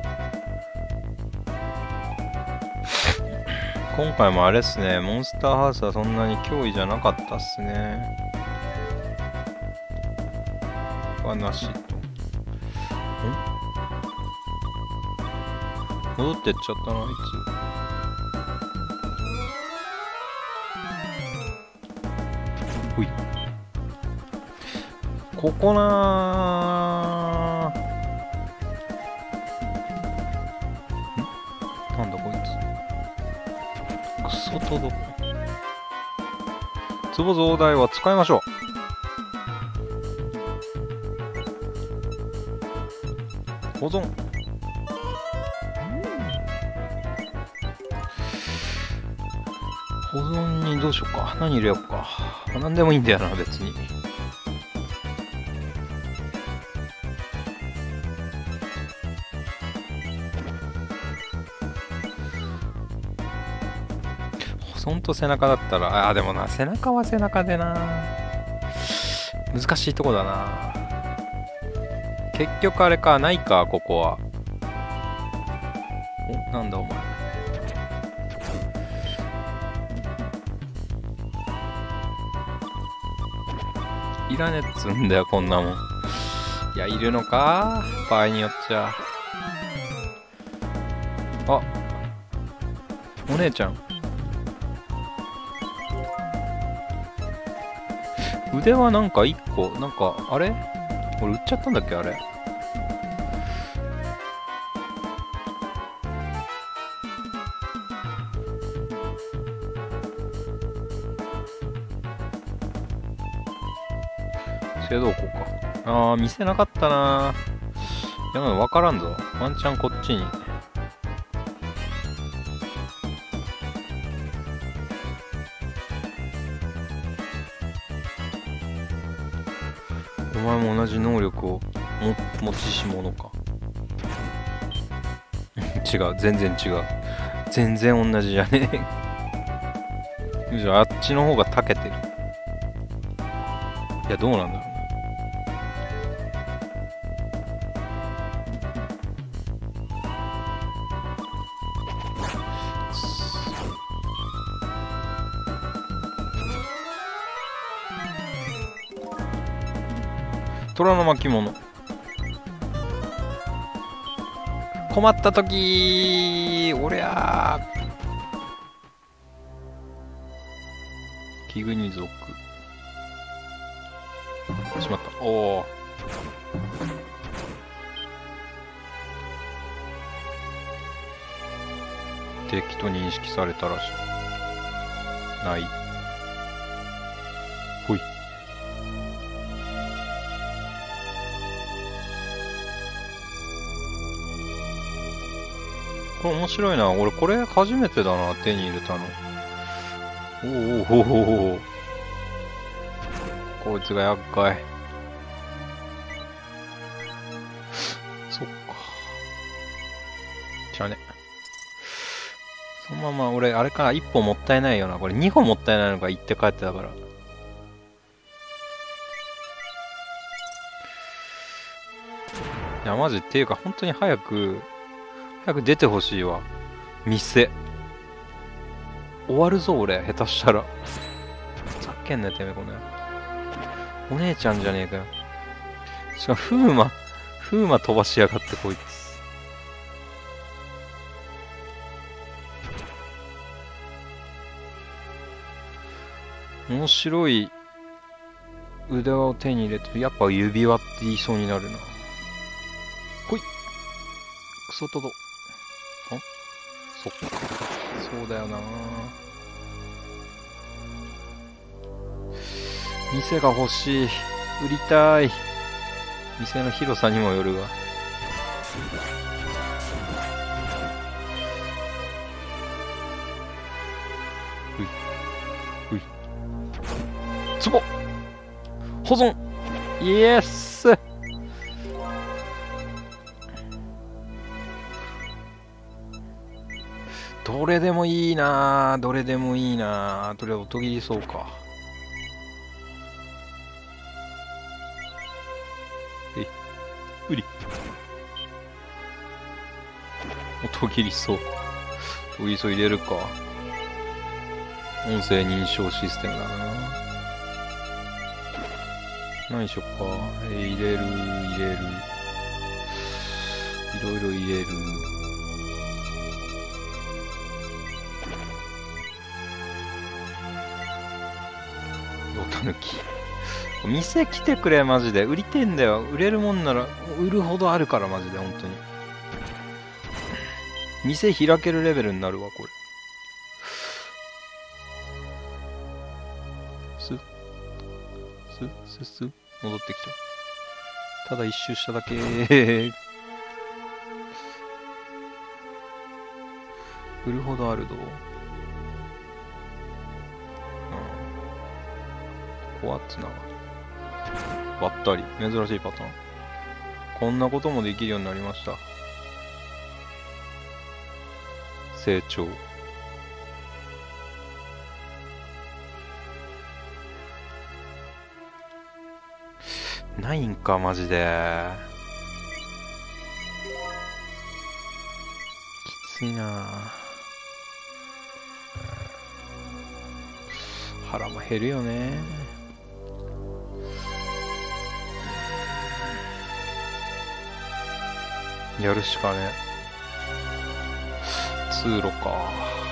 今回もあれっすね、モンスターハウスはそんなに脅威じゃなかったっすね。はなしと。ん？戻ってっちゃったな、あいつ。ほい。ここなー。ん？なんだこいつ。クソ届く。壺増大は使いましょう。保存。保存にどうしようか。何入れようか。何でもいいんだよな、別に。保存と背中だったら、ああ、でもな、背中は背中でな。難しいとこだな。結局あれか、ないか、ここは。お、なんだお前。いらねっつんだよ、こんなもん。いや、いるのか場合によっちゃ。あ、お姉ちゃん。腕はなんか一個、なんか、あれ俺売っちゃったんだっけあれ。青銅庫か。あー、見せなかったなー。いや、わからんぞ。ワンチャンこっちに。お前も同じ能力をも持ちし者か。違う、全然違う。全然同じじゃねえ。じゃあ、あっちの方が長けてる。いや、どうなんだろうな。虎の巻物。困ったときー、おりゃー。貴国族。しまった。おお。敵と認識されたらしい。ない。ほい。これ面白いな。俺これ初めてだな、手に入れたの。おおおおおお。こいつが厄介。そっか。じゃあね。そのまま俺、あれか、一歩もったいないよな。これ二歩もったいないのか、行って帰ってたから。いや、マジっていうか、本当に早く、早く出てほしいわ。店。終わるぞ、俺。下手したら。ふざけんなよ、てめえ、この野郎。 お姉ちゃんじゃねえかよ。しかも風魔風魔飛ばしやがってこいつ。面白い腕輪を手に入れて、やっぱ指輪って言いそうになるな。ほい。クソトド。あ、そっか。そうだよな。店が欲しい。売りたい。店の広さにもよるが。ほい。ほい。ツボ保存イエス。どれでもいいな、どれでもいいな。とりあえず音切りそうか。え、うり。音切りそう。音切りそう入れるか。音声認証システムだな。何しよっか。えー、入れる、入れる。いろいろ入れる。抜き店来てくれマジで。売りてんだよ。売れるもんなら売るほどあるからマジで。本当に店開けるレベルになるわこれ。スッスッスッスッ戻ってきた。ただ一周しただけ売るほどあるどう。こわっつながばったり。珍しいパターン。こんなこともできるようになりました。成長。ないんかマジで。きついな。腹も減るよね。やるしかね。通路か。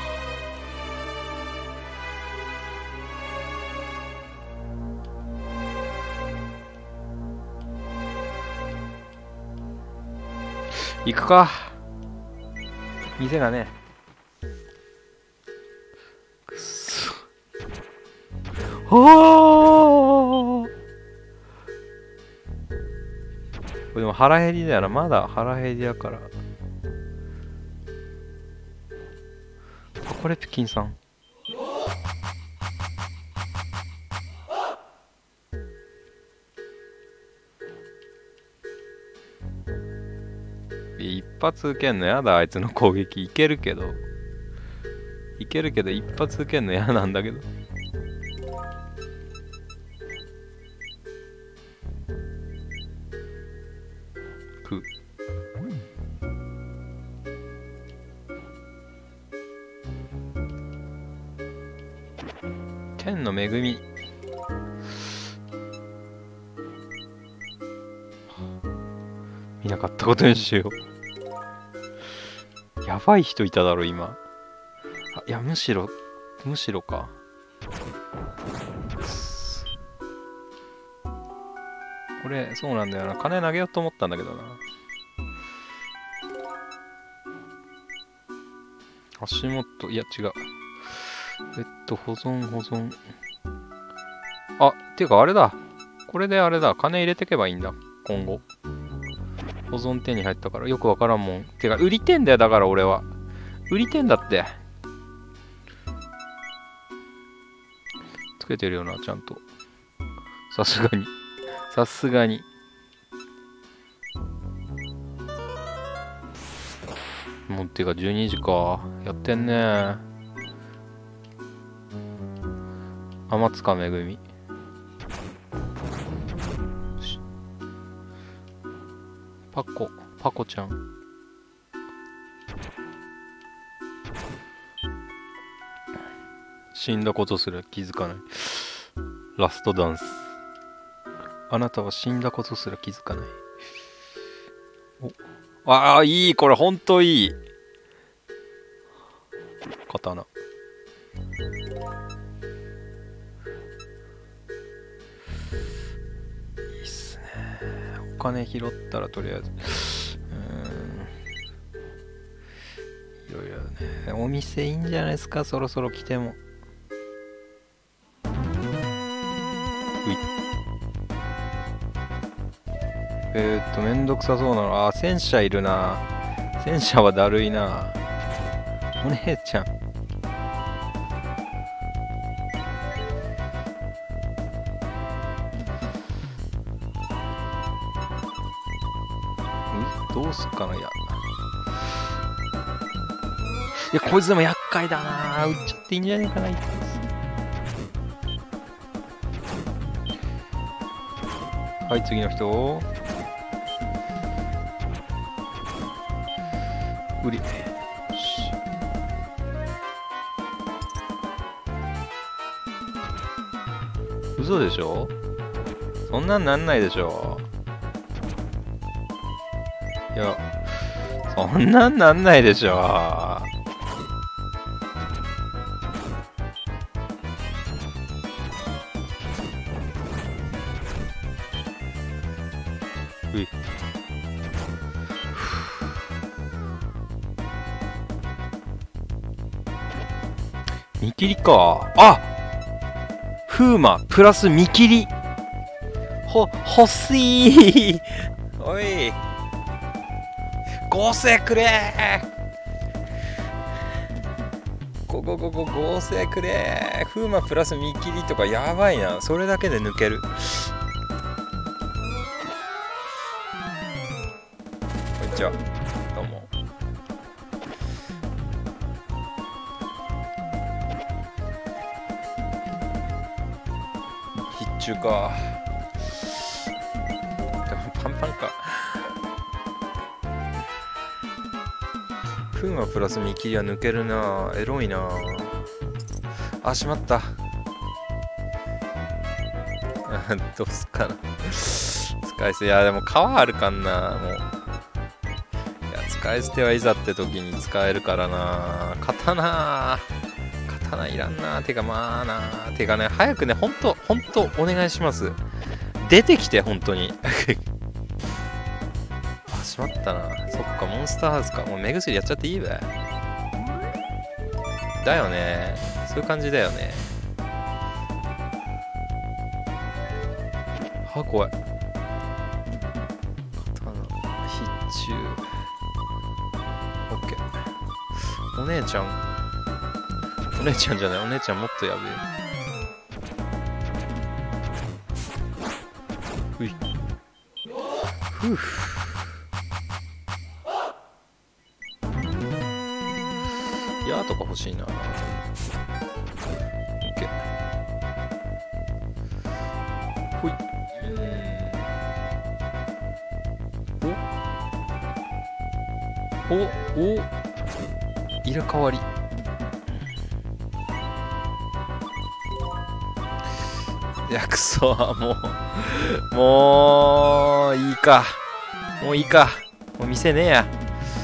行くか。店がね。くっそ。はあ。これでも腹減りだよな。まだ腹減りやから。あ、これピキンさん。一発受けんのやだ。あいつの攻撃いけるけどいけるけど一発受けんのやなんだけど。く天の恵み。見なかったことにしよう。やばい人いただろ今。あ、いやむしろむしろか。これそうなんだよな。金投げようと思ったんだけどな。足元、いや違う。えっと保存保存。あ、っていうかあれだ。これであれだ。金入れてけばいいんだ今後。保存手に入ったからよくわからんもん。てか売りてんだよ。だから俺は売りてんだって。つけてるよなちゃんと。さすがにさすがに。もうてかじゅうにじか。やってんね。天塚めぐみ。パコパコちゃん。死んだことすら気づかない。ラストダンス。 あなたは死んだことすら気づかない。お、ああ、いい、これほんといい。刀。いいっすね。お金拾ったらとりあえず、うーん、いろいろね。お店いいんじゃないですか、そろそろ来ても。うい。えーっと、めんどくさそうなの。あ、戦車いるな。戦車はだるいな。お姉ちゃん。うどうすっかな。いや。いや、こいつでも厄介だな。売っちゃっていいんじゃねえかな、一発。はい、次の人。売り。嘘でしょ？そんなんなんないでしょ。いや、そんなんなんないでしょ。うい。見切りか。あ、フーマプラス見切り。ほ、欲しい。おい。合成くれー。ここここ合成くれー。フーマプラス見切りとかやばいな。それだけで抜ける。こんにちは。どうも。必中か。パンパンか。フーマプラス見切りは抜けるな。エロいな。あ、しまった。どうすっかな。使い捨て。いや、でも皮あるかんな。もう。いや、使い捨てはいざって時に使えるからな。刀。刀いらんな。てかまあな。てかね、早くね、ほんと、ほんとお願いします。出てきて、ほんとに。あ、しまったな。そっか、モンスターハウスか。もう目薬やっちゃっていいべ。だよね。そういう感じだよね。は、怖い。刀、必中。オッケー。お姉ちゃん。お姉ちゃんじゃない。お姉ちゃんもっとやべえ。ふい。ふう。矢とか欲しいな。オッケー。ほい。おおお入れ替わり。いや、くそ、もう、もう、いいか。もういいか。もう店ねえや。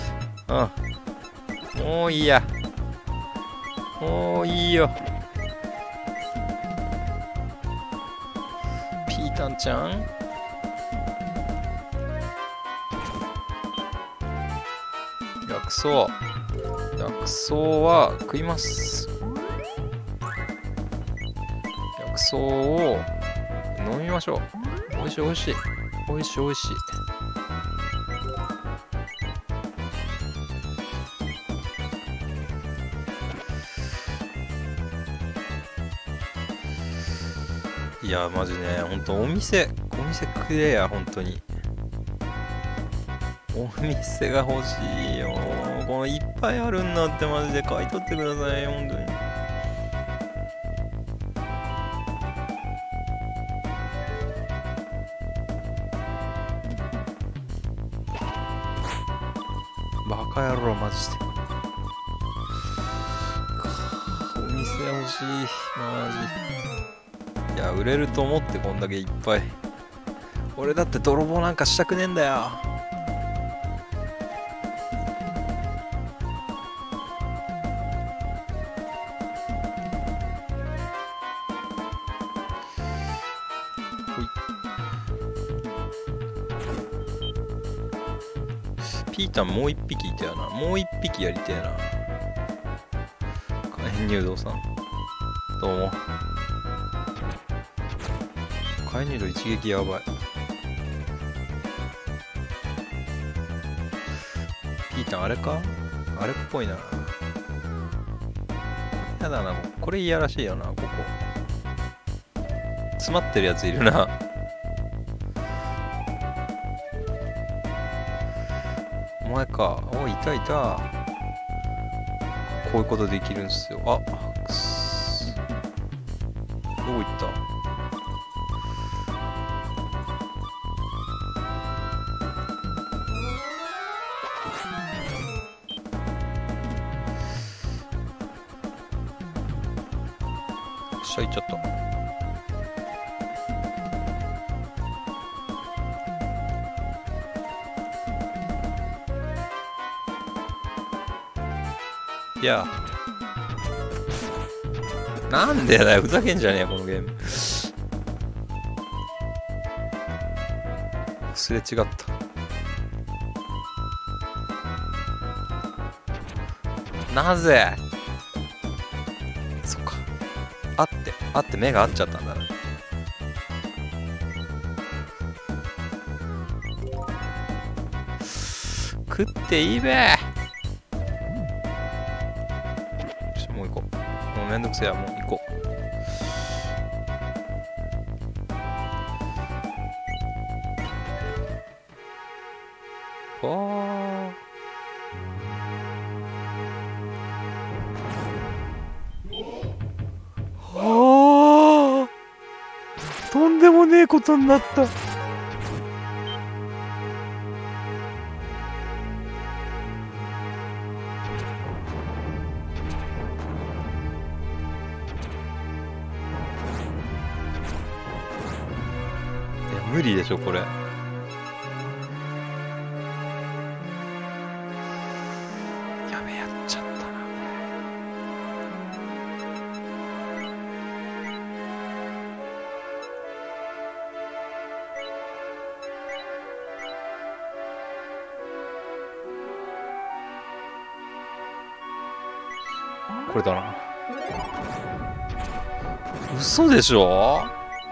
うん。もういいや。もういいよ。ピータンちゃん？薬草。薬草は食います。薬草を飲みましょう。おいしいおいしい。おいしいおいしい。いや、マジね、ほんとお店、お店くれや、ほんとに。お店が欲しいよ。このいっぱいあるんだって、マジで買い取ってください、ほんとに。バカ野郎、マジで。お店欲しい、マジ。いや、売れると思ってこんだけいっぱい俺だって泥棒なんかしたくねえんだよ。ピータンもう一匹いたよな。もう一匹やりてえな。火炎入道さんどうも。火炎入道一撃やばい。ピータンあれか、あれっぽいな。やだな、これいやらしいよな。ここ詰まってるやついるな。お前か。おい、いたいた。こういうことできるんすよ。あ、くす。どこ行った？下行っちゃった。いや、なんでだよ、ふざけんじゃねえよこのゲーム。すれ違った。なぜ？そっか、あってあって目が合っちゃったんだな。食っていいべ。もう行こう。もうめんどくせえや、もう行こう。わあ。はあ。とんでもねえことになった。無理でしょこれ。やべ、やっちゃったなこれ。これだな。嘘でしょ。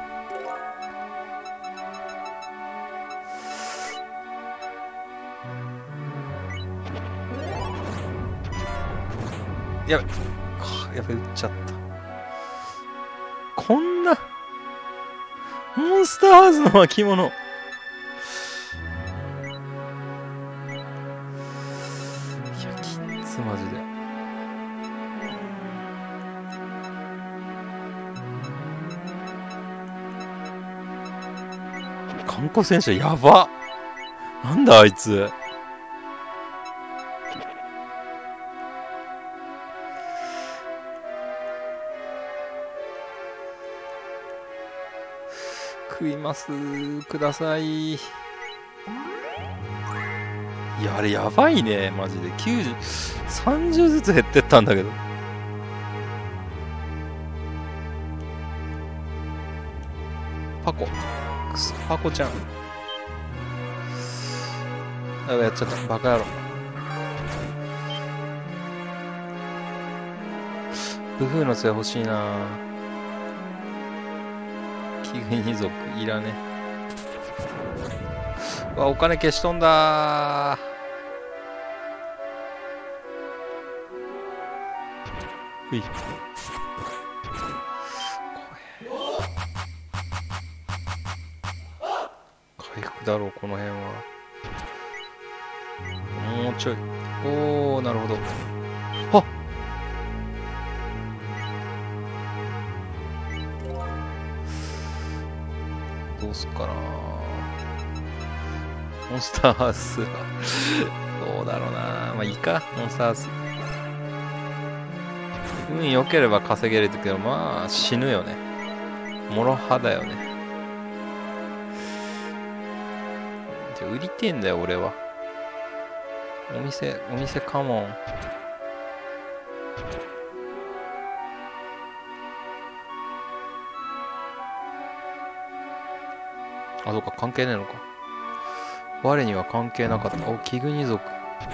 やべ、やべ、撃っちゃった。こんなモンスターハウスの巻物。いや、きっつマジで。観光戦車やば。なんだあいつ。食いますください。いや、あれやばいねマジで。きゅうじゅう、さんじゅうずつ減ってったんだけど。パコ、くそパコちゃん。あ、やっちゃった、バカ野郎。ブフーの杖欲しいな。器具二族いらね。わ、お金消しとんだー。うい。回復だろうこの辺は。もうちょい。おー、なるほど。はっ、どうすっかな。モンスターハウスはどうだろうな。まあいいか、モンスターハウス。運良ければ稼げるけど、まあ死ぬよね。モロハだよね。 じゃ売りてえんだよ俺は。お店お店カモン。あ、そうか、関係ねえのか。我には関係なかった。お、キグニ族。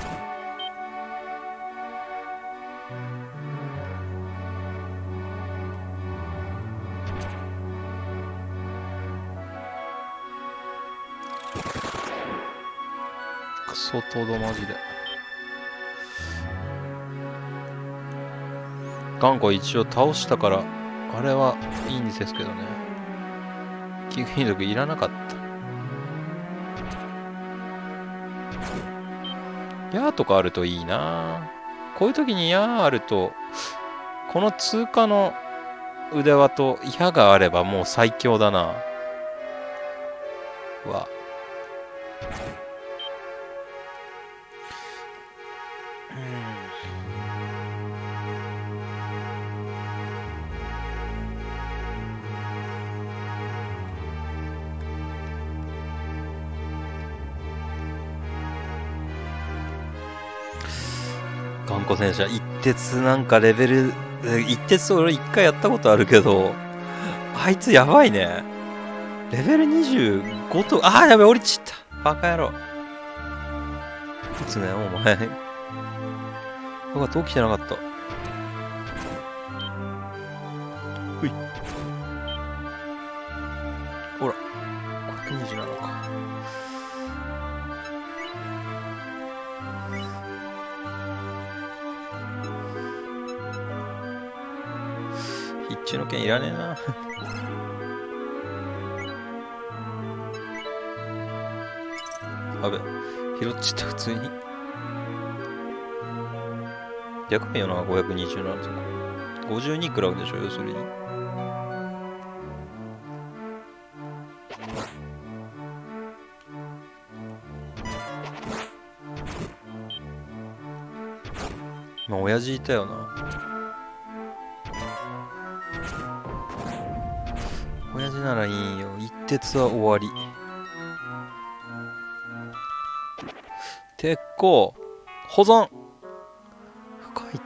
クソトドマジで。頑固一応倒したから、あれはいいんですけどね。キグニ族いらなかった。ヤーとかあるといいな。こういう時にヤーあると、この通過の腕輪と矢があればもう最強だな。わ。頑固戦車一徹なんかレベル一徹俺一回やったことあるけど、あいつやばいね。レベルにじゅうごと、ああやべ降りちった、バカ野郎。撃つねお前。僕は遠きてなかった。ほい、ほらひゃくにじゅうななか。必中の剣いらねえな。あべ、拾っちゃった普通に。やばいよな、ごひゃくにじゅうななとか。ごじゅうに食らうんでしょ、要するに。まあ、親父いたよな。親父ならいいよ。一徹は終わり。鉄鋼保存。深い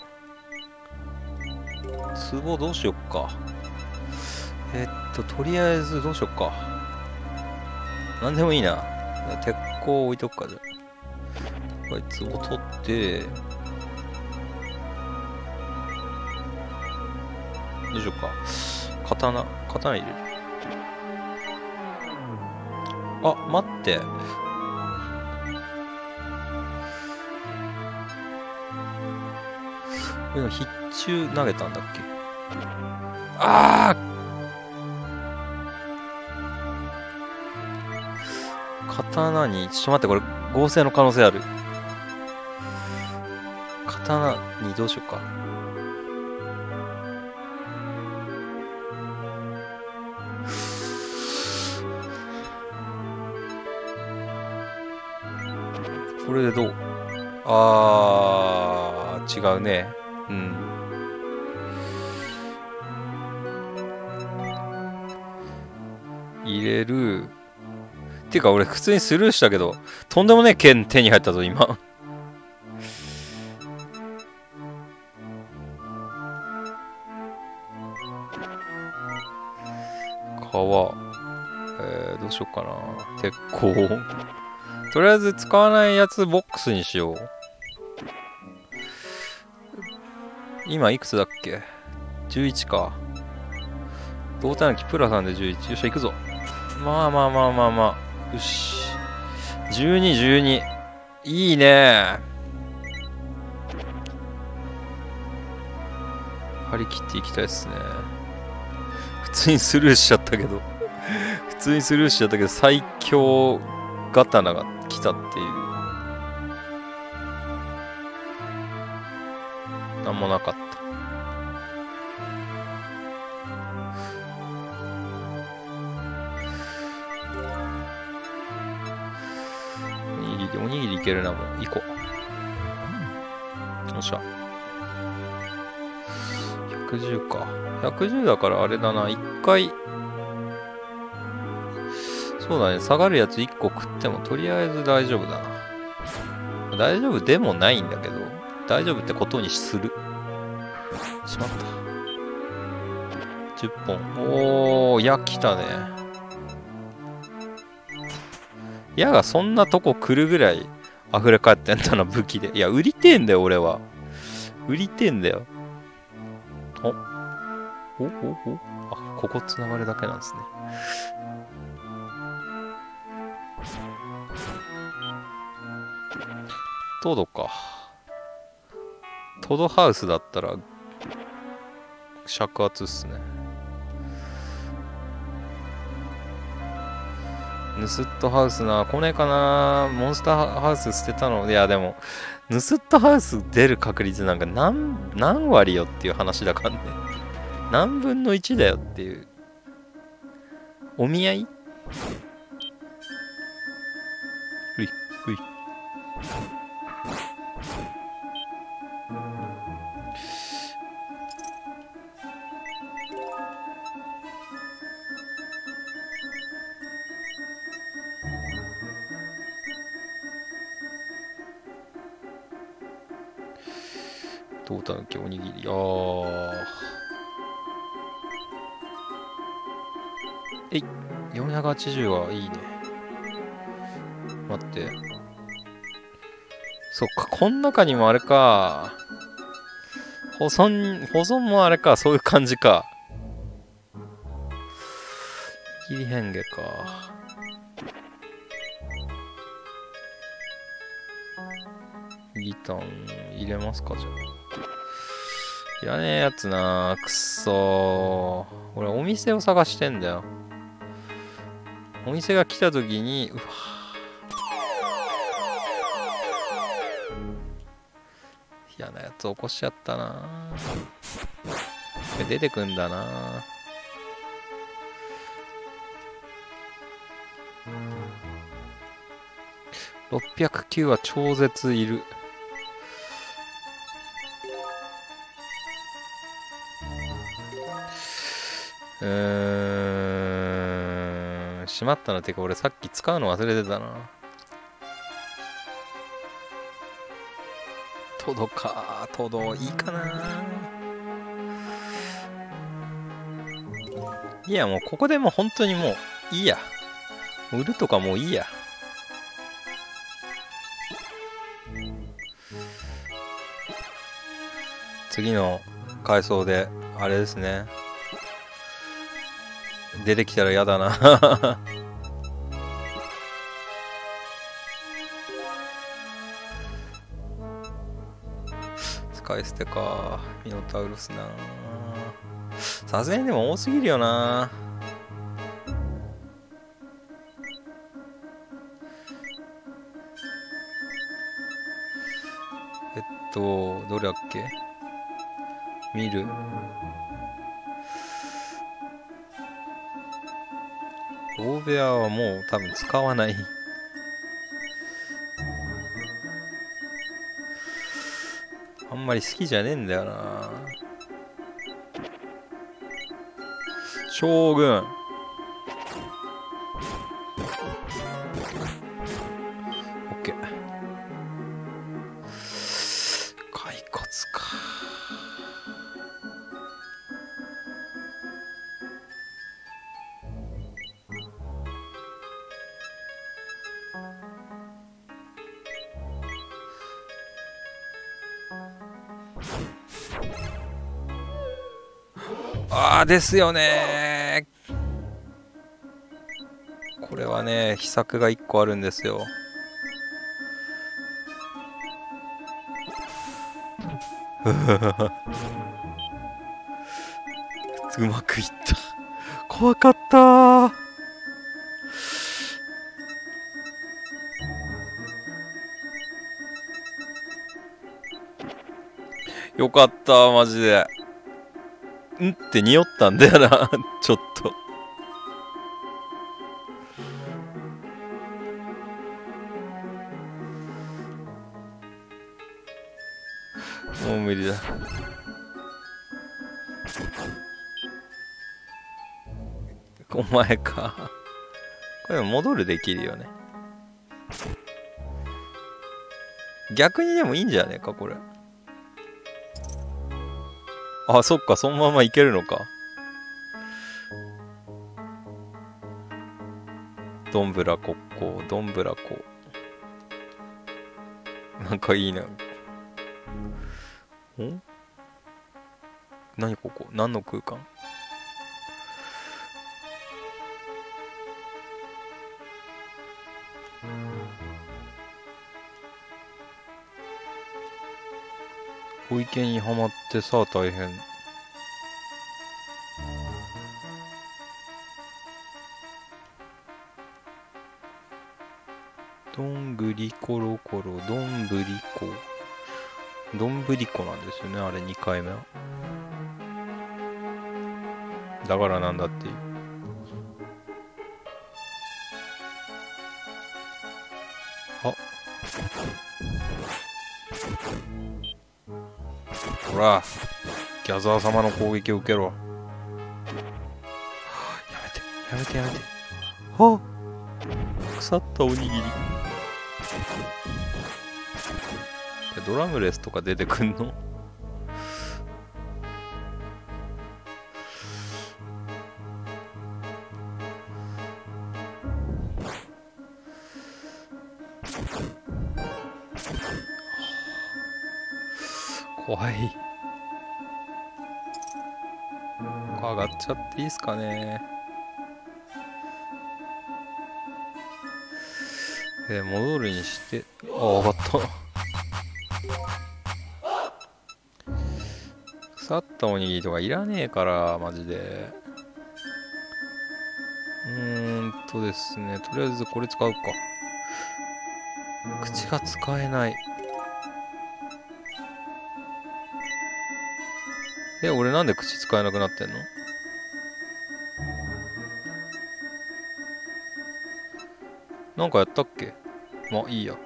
壺。壺どうしよっか。えっととりあえずどうしよっか。なんでもいいな。鉄鋼置いとくか。じゃあこいつを取ってどうしようか。刀刀入れる。あ、待って。これ必中投げたんだっけ。ああ刀に、ちょっと待って、これ合成の可能性ある。刀にどうしようか。これでどう？あー、違うね。うん。入れる。っていうか俺普通にスルーしたけど、とんでもねえ剣手に入ったぞ今。革。えー、どうしようかな。鉄鋼。とりあえず使わないやつボックスにしよう。今いくつだっけ ?じゅういち か。胴体の木プラさんでじゅういち。よっしゃ、行くぞ。まあまあまあまあまあ。よし。じゅうに、じゅうに。いいね。張り切っていきたいっすね。普通にスルーしちゃったけど。普通にスルーしちゃったけど、最強刀が来たっていう。なんもなかった。おにぎり、おにぎりいけるな、もう。行こう。よっしゃ。ひゃくじゅうか。ひゃくじゅうだからあれだな。一回。そそうだね、下がるやついっこ食ってもとりあえず大丈夫だな。大丈夫でもないんだけど、大丈夫ってことにする。しまった。じゅっぽん。おー、矢来たね。矢がそんなとこ来るぐらい溢れ返ってんだな、武器で。いや、売りてえんだよ、俺は。売りてえんだよ。おおおおあ、ここ繋がるだけなんですね。トドか。トドハウスだったら尺厚っすね。ヌスットハウスな、来ねえかな。モンスターハウス捨てたの。いや、でも、ヌスットハウス出る確率なんか何、何割よっていう話だからね。何分のいちだよっていう。お見合い？ふい、ふい。トータヌキおにぎり。あー。えい。よんひゃくはちじゅうはいいね。待って。そっか、こん中にもあれか。保存、保存もあれか。そういう感じか。切り変化か。ギター入れますか、じゃあ。いらねえやつなー。くっそー。俺、お店を探してんだよ。お店が来た時に、うわ嫌なやつ起こしちゃったなー。出てくんだなー。ろっぴゃくきゅうは超絶いる。うーん。しまったな。てか俺さっき使うの忘れてたな。トドか。トドいいかな。いやもうここでもう本当にもういいや。売るとかもういいや。次の階層であれですね。出てきたら嫌だな。使い捨てか。ミノタウロスな。さすがにでも多すぎるよな。えっとどれだっけ。見る。大部屋はもう多分使わない。あんまり好きじゃねえんだよな。将軍。オッケー。骸骨か。ああですよねー。これはね、秘策がいっこあるんですよ。うまくいった。怖かったー。よかったー、マジで。んって匂ったんだよな。ちょっと。もう無理だ。お前か。 これ戻るできるよね。逆にでもいいんじゃねえかこれ。あ、そっか、そのままいけるのか。どんぶらこっこどんぶらこ。なんかいいな。ん？何ここ？何の空間？小池にはまってさあ大変。どんぐりころころどんぶりこどんぶりこなんですよね、あれにかいめは。だからなんだっていう。あ、ほらギャザー様の攻撃を受けろ。やめてやめてやめて。あ、腐ったおにぎり。ドラムレスとか出てくんの？怖い。上がっちゃっていいっすかね。えー、戻るにして、あ、上がった。腐ったおにぎりとかいらねえから、マジで。うーんとですね、とりあえずこれ使うか。口が使えない。え、俺なんで口使えなくなってんの？なんかやったっけ？まあいいや。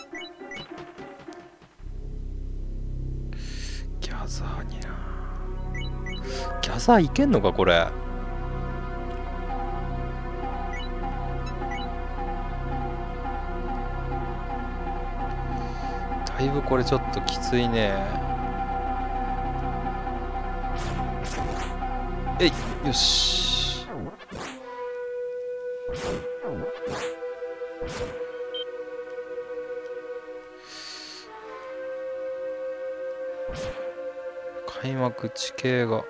ギャザーにな。ギャザーいけんのかこれ。だいぶこれちょっときついね。えい、よし。開幕地形が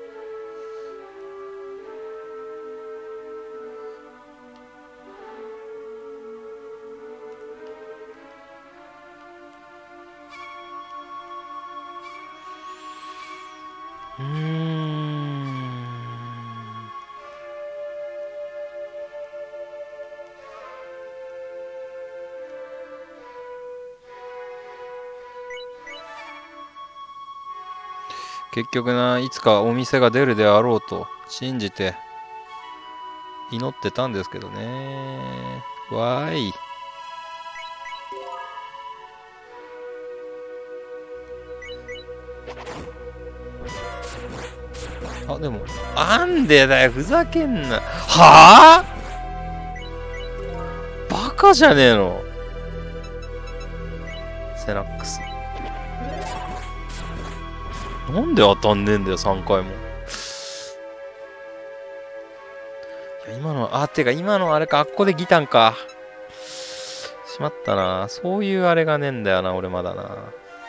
うーん結局ないつかお店が出るであろうと信じて祈ってたんですけどね。わーい。あ、でもなんでだよ、ふざけんな。はあ、バカじゃねえの。セナックスなんで当たんねえんだよさんかいも。いや今の、あ、てか今のあれか、あっこでギタンか。しまったな。そういうあれがねえんだよな、俺まだな。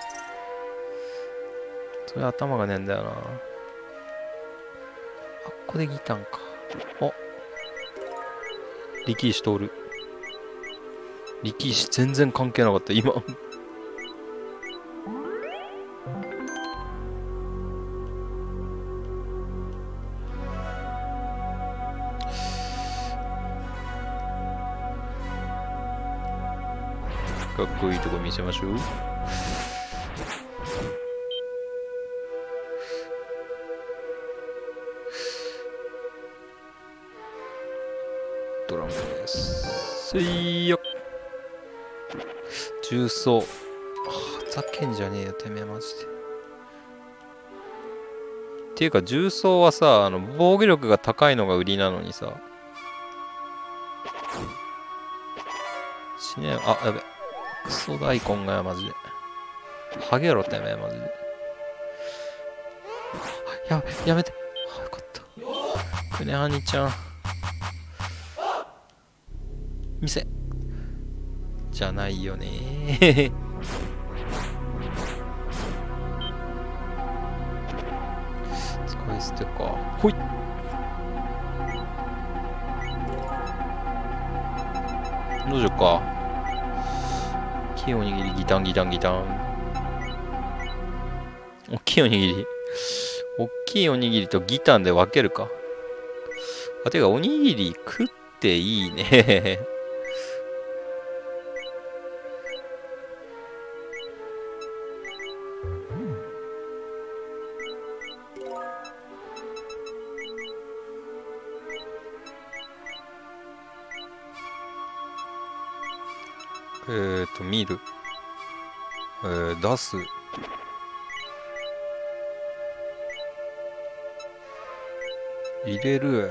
それ頭がねえんだよな。あっこでギタンか。あ、力石通る。力石全然関係なかった今。かっこいいとこ見せましょう。ドラムです。せいよ。重装。ふざけんじゃねえよてめえマジで。っていうか重装はさ、あの防御力が高いのが売りなのにさ、 死ねよ。あ、やべ。クソ大根がや、マジで。ハゲろ、てめえ、マジで。や、やめて。あ、よかった。くねはにちゃん。店。じゃないよね。使い捨てか。ほい。どうしようか。大きいおにぎり、ギタンギタンギタン。大きいおにぎり。大きいおにぎりとギタンで分けるか。あ、てか、おにぎり食っていいね。えーと、見る。えー、出す。入れる。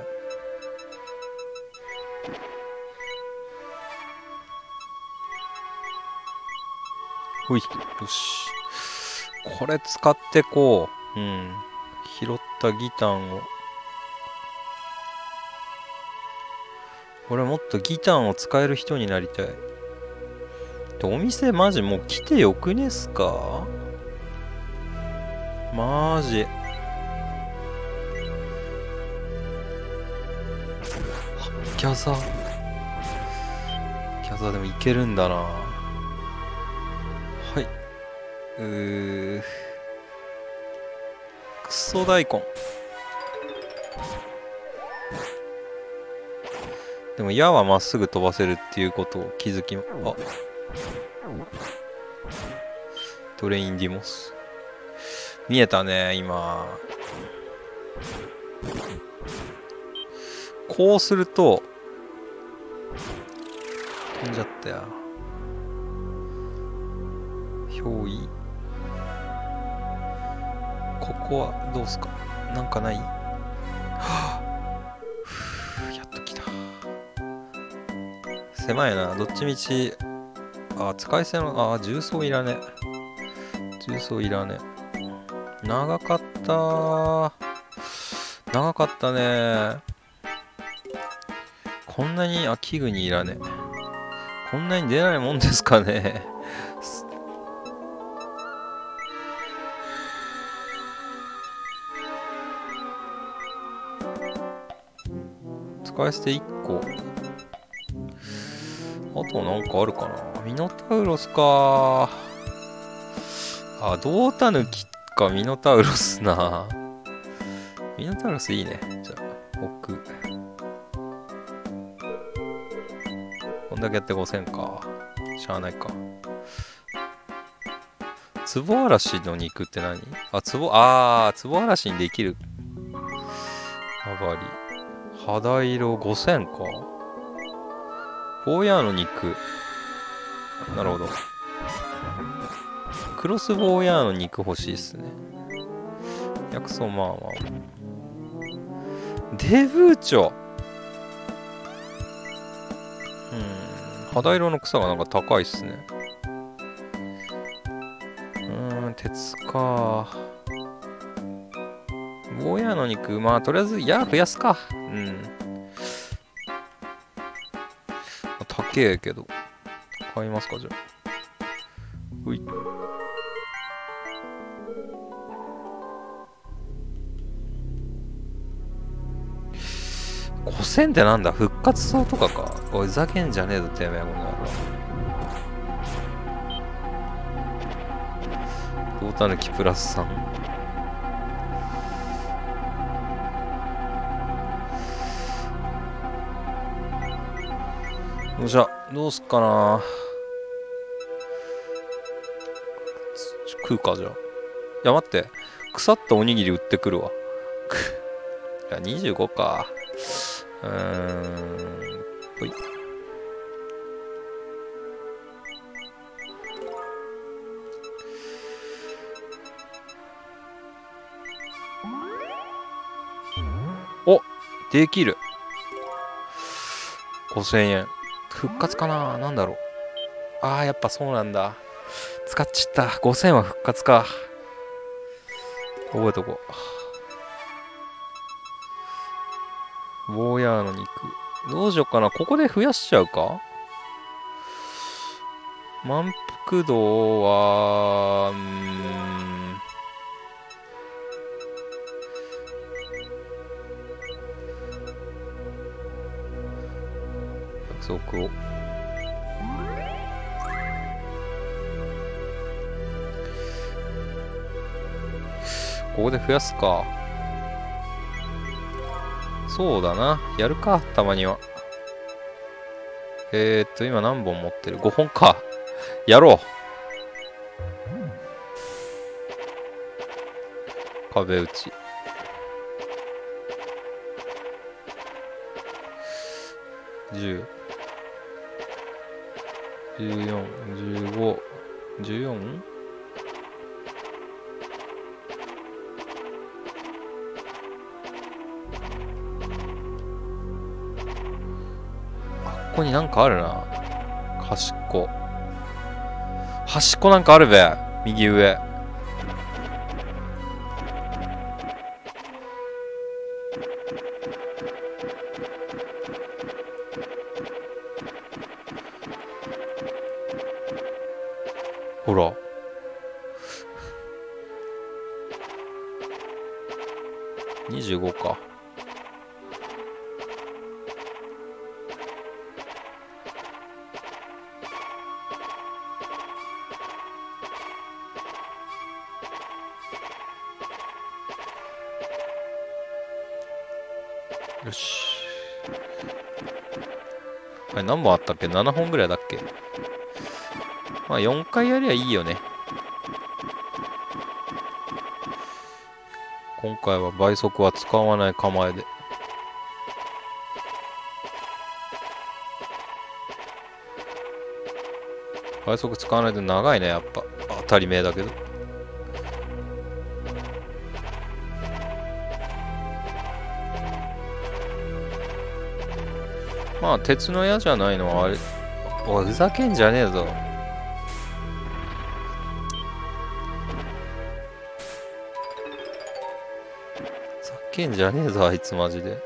ほい。よし。これ使ってこう。うん。拾ったギタンを。俺もっとギタンを使える人になりたい。お店マジもう来てよくねっすか？マジ。ギャザー。ギャザーでもいけるんだな。はい。うー。クソ大根。でも矢はまっすぐ飛ばせるっていうことを気づきま、あ。トレインディモス。見えたね、今。こうすると、飛んじゃったよ。憑依。ここはどうすか？なんかない？はぁやっと来た。狭いな。どっちみち。あ、使い捨ての、あ、重曹いらね。重曹いらね。長かったー。長かったね。こんなに、あ、器具にいらね。こんなに出ないもんですかね。使い捨ていっこ。あとなんかあるかな。ミノタウロスか。あ、胴タヌキかミノタウロスな。ミノタウロスいいね。じゃあ、置く。こんだけやってごせんか。しゃあないか。ツボアラシの肉って何？あ、ツボ、あー、ツボアラシにできる。上がり。肌色ごせんか。ボーヤーの肉。なるほど。クロスボーヤーの肉欲しいっすね。薬草まあまあ。デブーチョ。うん。肌色の草がなんか高いっすね。うーん、鉄か。ボーヤーの肉、まあとりあえず、矢増やすか。うん。高えけど。買いますか、じゃあ。ほい。ごせんってなんだ？復活草とかか。おい、ふざけんじゃねえぞ、てめえ、この野郎。胴タヌキプラスさん。よっしゃ、どうすっかな。食うか、じゃあ。いや、待って。腐ったおにぎり売ってくるわ。いや、にじゅうごか。うーん。ほい。お、できる。ごせんえん。復活かな？なんだろう。 ああ、やっぱそうなんだ。使っちった。ごせんは復活か。覚えとこう。坊やの肉。どうしよっかな。ここで増やしちゃうか。満腹度は、うーん。約束を。ここで増やすか。そうだな。やるか、たまには。えーっと、今何本持ってる ?ご 本か。やろう。壁打ち。じゅう。じゅうよん、じゅうご、じゅうよん? ここになんかあるな。端っこ。端っこなんかあるべ。右上。ほら。にじゅうごか。よし。あれ何本あったっけ ?なな 本ぐらいだっけ。まあよんかいやりゃいいよね。今回は倍速は使わない構えで。倍速使わないと長いね、やっぱ。当たり前だけど。まあ、鉄の矢じゃないのはあれ。おい、ふざけんじゃねえぞ。ふざけんじゃねえぞ、あいつマジで。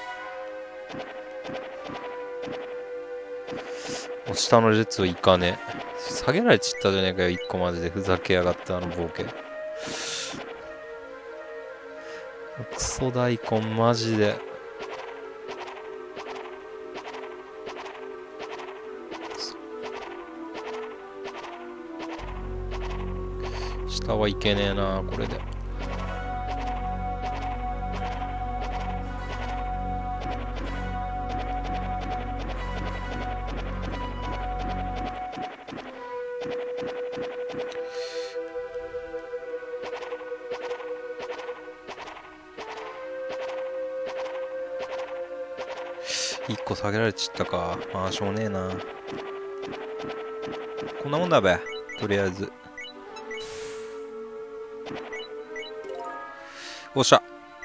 下の列をいかねえ。下げられちったじゃねえかよ、一個マジで。ふざけやがって、あのボケ。クソ大根マジで。下はいけねえな、これで。一個下げられちったか。まあ、しょうねえな。こんなもんだべ。とりあえず。おっしゃ。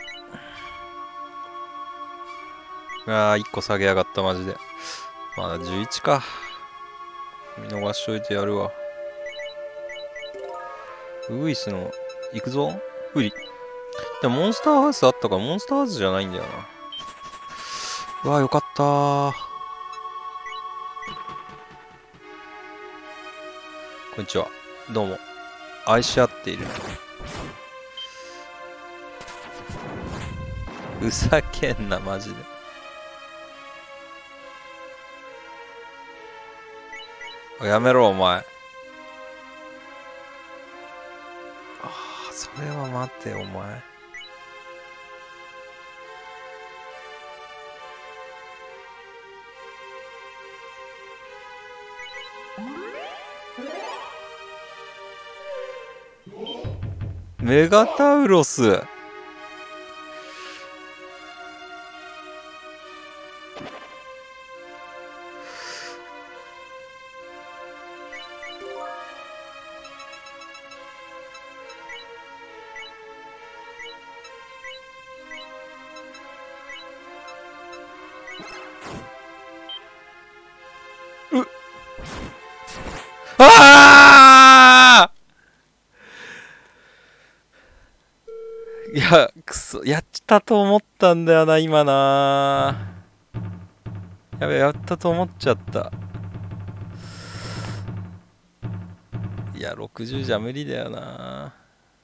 ああ、一個下げやがった、マジで。まだじゅういちか。見逃しといてやるわ。ウグイスの、行くぞ。無理。でもモンスターハウスあったから、モンスターハウスじゃないんだよな。うわ、よかったー。こんにちは。どうも。愛し合っている。ふざけんな、マジで。やめろ、お前。ああ、それは待て、お前。メガタウロス。 や、くそ、やったと思ったんだよな、今な。やべ、やったと思っちゃった。いや、ろくじゅうじゃ無理だよな。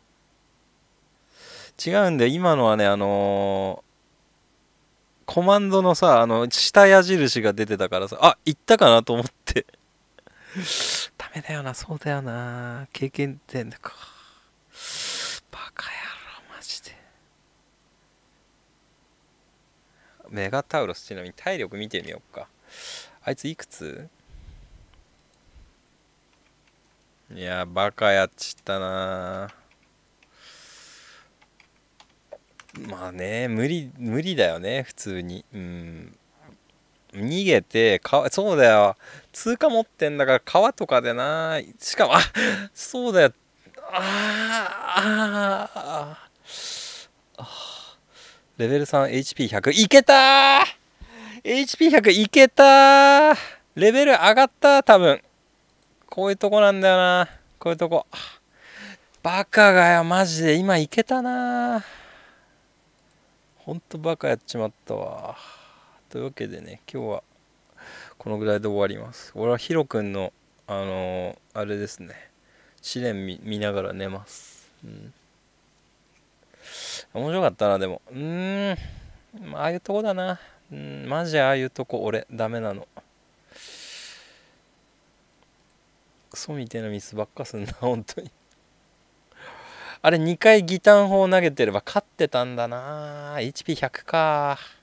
違うんだよ、今のはね、あのーコマンドのさ、あの、下矢印が出てたからさ、あ、いったかなと思って。ダメだよな、そうだよな。経験点だか。バカ野郎、マジで。メガタウロス、ちなみに体力見てみようか。あいついくつ？いや、バカやっちったな。まあね、無理、無理だよね、普通に。うん。逃げて、か、そうだよ。通貨持ってんだから川とかでな。しかも、あ、そうだよ。あーあー、レベルさん、エイチピーひゃく。いけたー !エイチピーひゃく いけたー。レベル上がった多分。こういうとこなんだよな。こういうとこ。バカがよ、マジで。今いけたな。ほんとバカやっちまったわ。というわけでね、今日はこのぐらいで終わります。俺はヒロ君の、あのー、あれですね。試練 見, 見ながら寝ます。うん。面白かったな、でも。うーん。ああいうとこだな。うん、マジああいうとこ、俺、ダメなの。クソみてえなミスばっかすんな、本当に。あれにかいギタン砲投げてれば勝ってたんだな。エイチピーひゃく か。